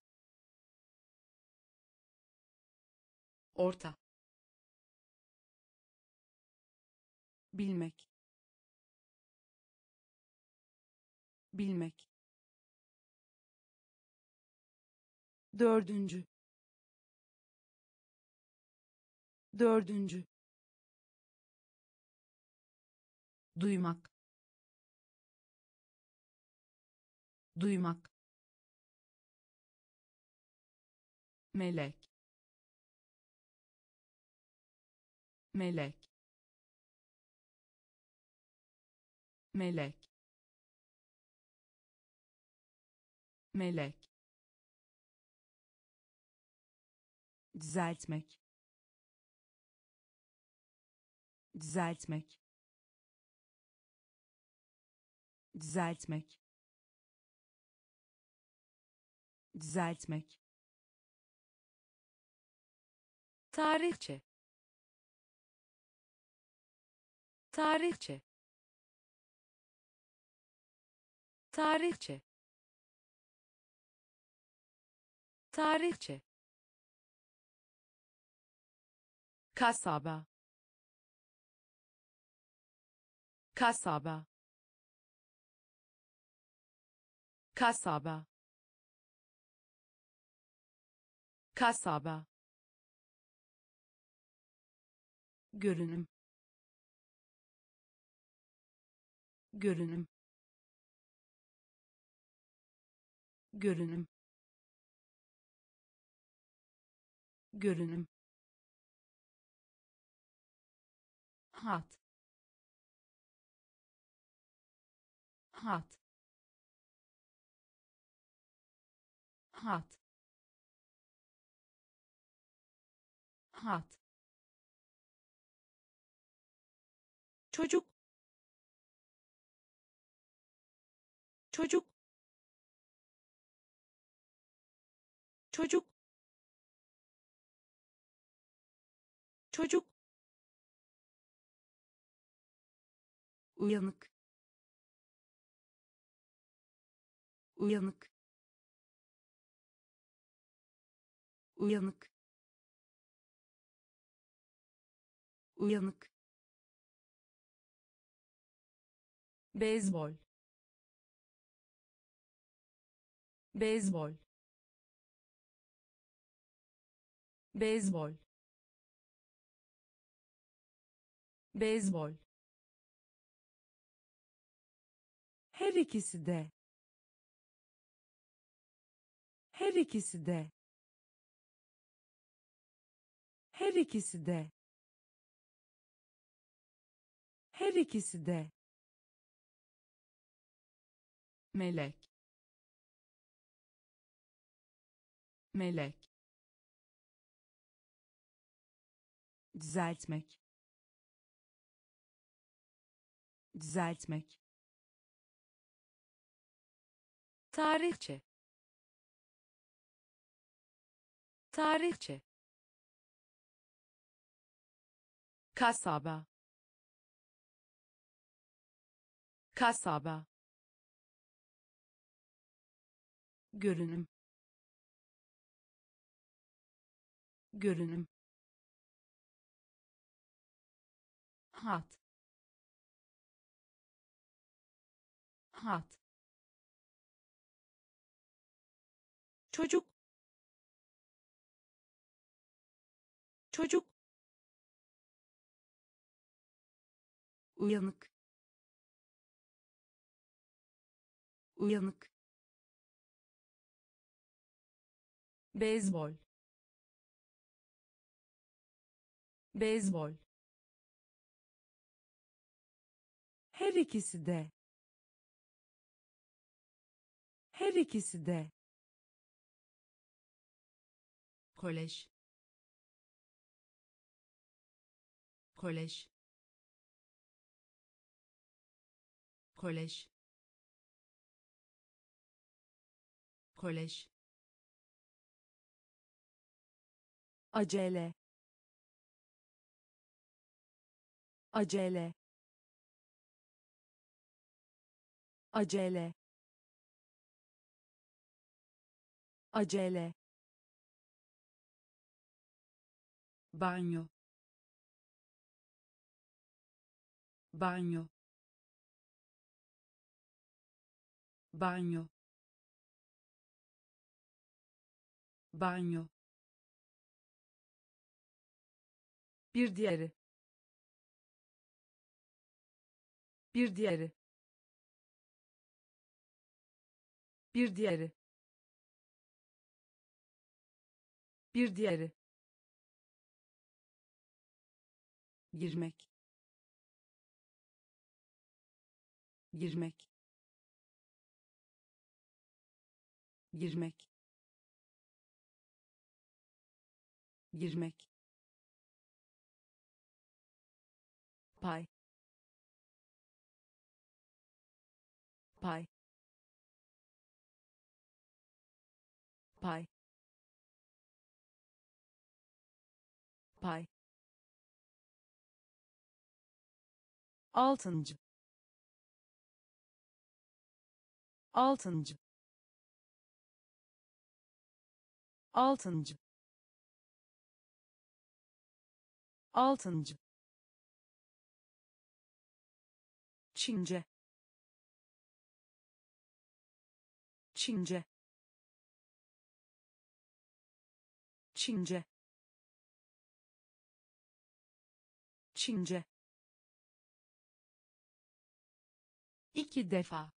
orta, bilmek, bilmek, dördüncü, dördüncü, duymak, duymak, melek, melek, melek, melek, düzeltmek, düzeltmek, düzeltmek, düzeltmek, tarihçe, tarihçe, tarihçe, tarihçe, kasaba, kasaba, kasaba, kasaba, görünüm görünüm görünüm görünüm hat hat hat hat çocuk çocuk çocuk çocuk uyanık uyanık uyanık uyanık beyzbol beyzbol beyzbol beyzbol her ikisi de her ikisi de her ikisi de her ikisi de melek melek düzeltmek düzeltmek tarihçe tarihçe kasaba kasaba görünüm görünüm hat hat çocuk çocuk uyanık uyanık beyzbol beyzbol her ikisi de her ikisi de kolej kolej kolej kolej acele acele acele acele banyo banyo banyo banyo bir diğeri bir diğeri bir diğeri bir diğeri girmek girmek girmek girmek pay pay pay pay altıncı altıncı altıncı altıncı Çince Çince Çince Çince. iki defa,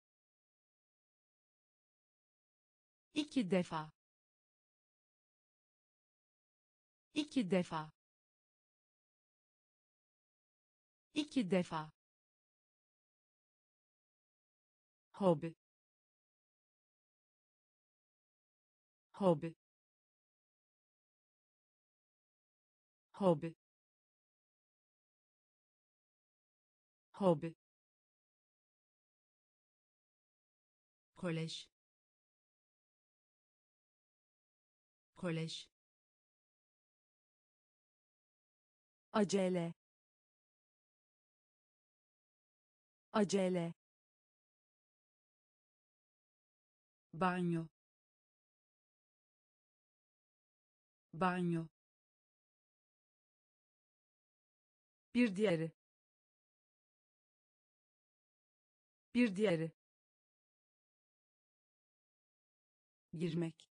iki defa, iki defa, iki defa, Hobi. Hobi. Hobi. Hobi. kolej, kolej, Acele. Acele. banyo, banyo, Bir diğeri. Bir diğeri. Girmek.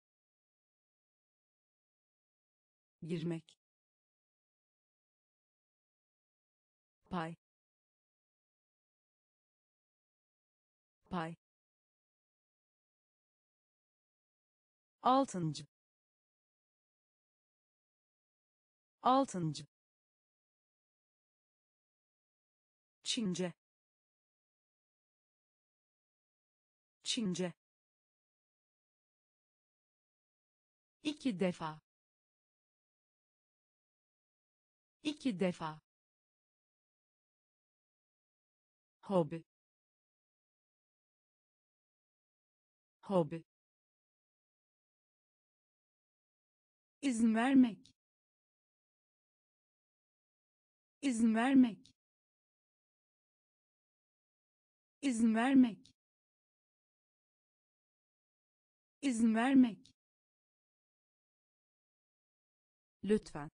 Girmek. Pay. Pay. Altıncı. Altıncı. Çince. Çince. iki defa, iki defa, Hobi. Hobi. izin vermek, izin vermek, izin vermek, izin vermek, Lütfen.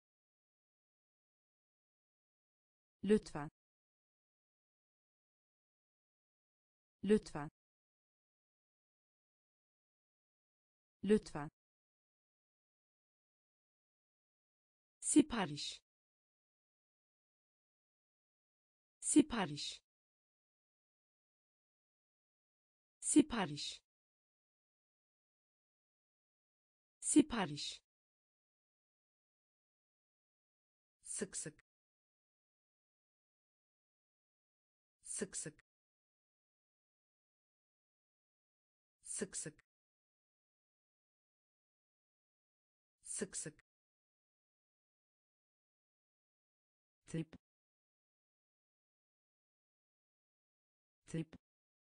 Lütfen. Lütfen. Lütfen. sipariş, sipariş, sipariş, sipariş, sık sık, sık sık, sık sık, sık sık, Tip. Tip.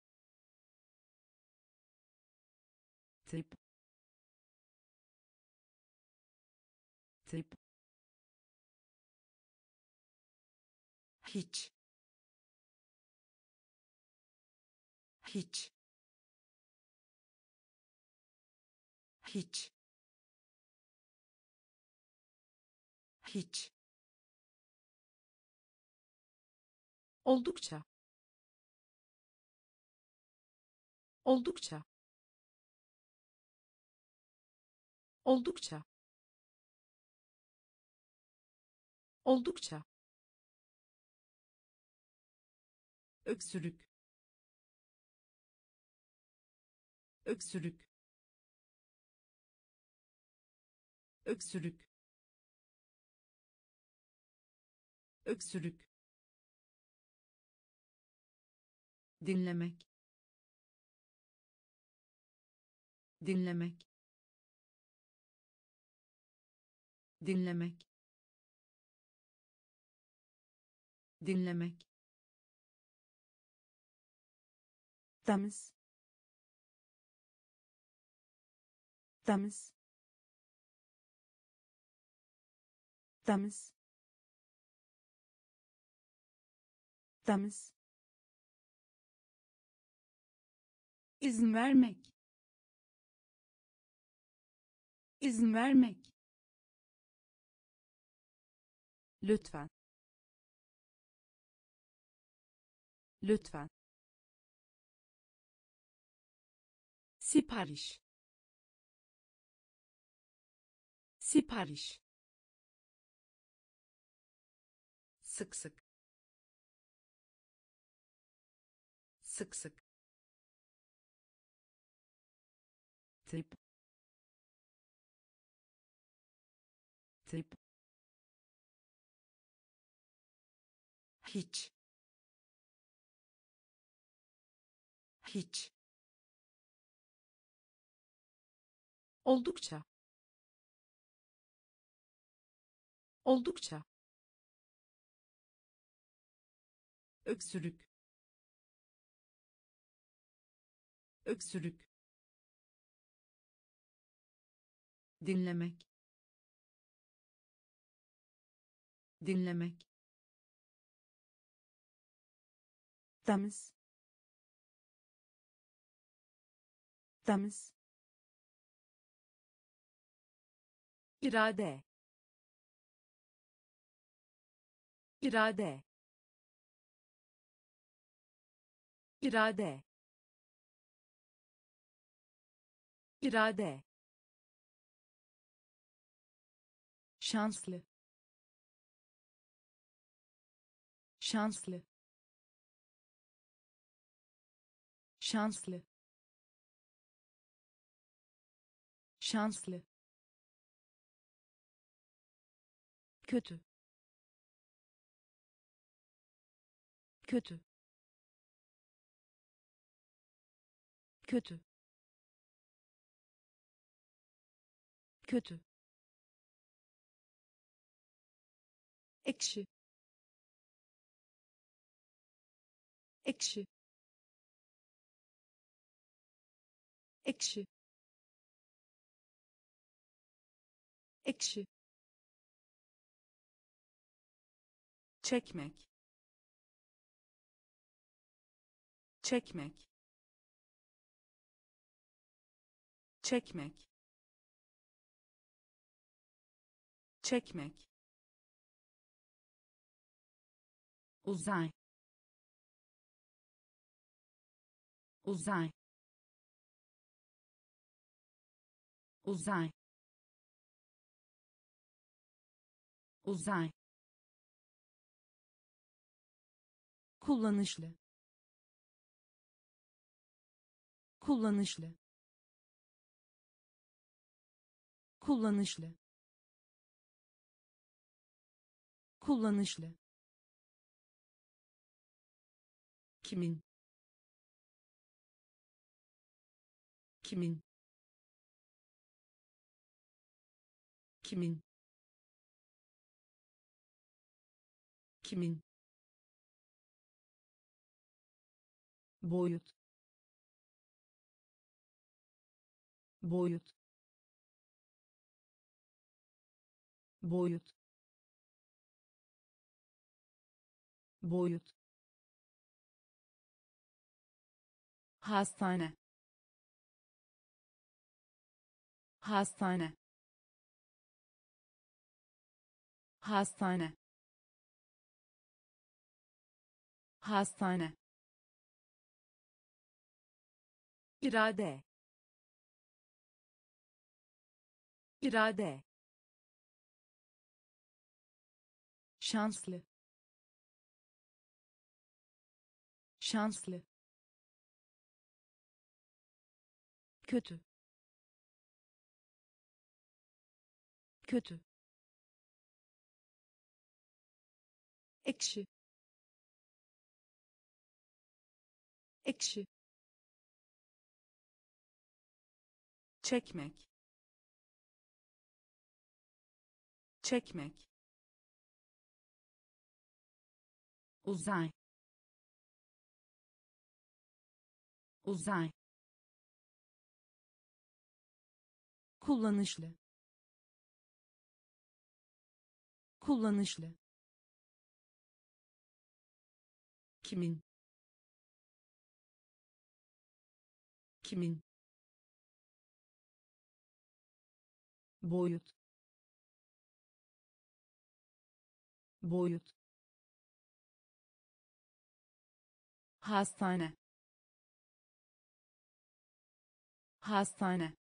Tip. Tip. hiç, hiç, hiç, hiç, Oldukça. Oldukça. Oldukça. Oldukça. öksürük, öksürük, öksürük, öksürük, dinlemek, dinlemek, dinlemek, dinlemek, Temiz. Temiz. Temiz. Temiz. izin vermek, izin vermek, Lütfen. Lütfen. sipariş, sipariş, sık sık sık sık tip tip hiç hiç oldukça oldukça öksürük öksürük dinlemek dinlemek temiz temiz irade irade irade irade şanslı şanslı şanslı şanslı kötü kötü kötü kötü ekşi ekşi ekşi ekşi çekmek çekmek çekmek çekmek uzay uzay uzay uzay kullanışlı kullanışlı kullanışlı kullanışlı kimin kimin kimin kimin boyut boyut boyut boyut hastane hastane hastane hastane irade irade şanslı şanslı kötü kötü ekşi ekşi çekmek çekmek uzay uzay kullanışlı kullanışlı kimin kimin boyut boyut hastane hastane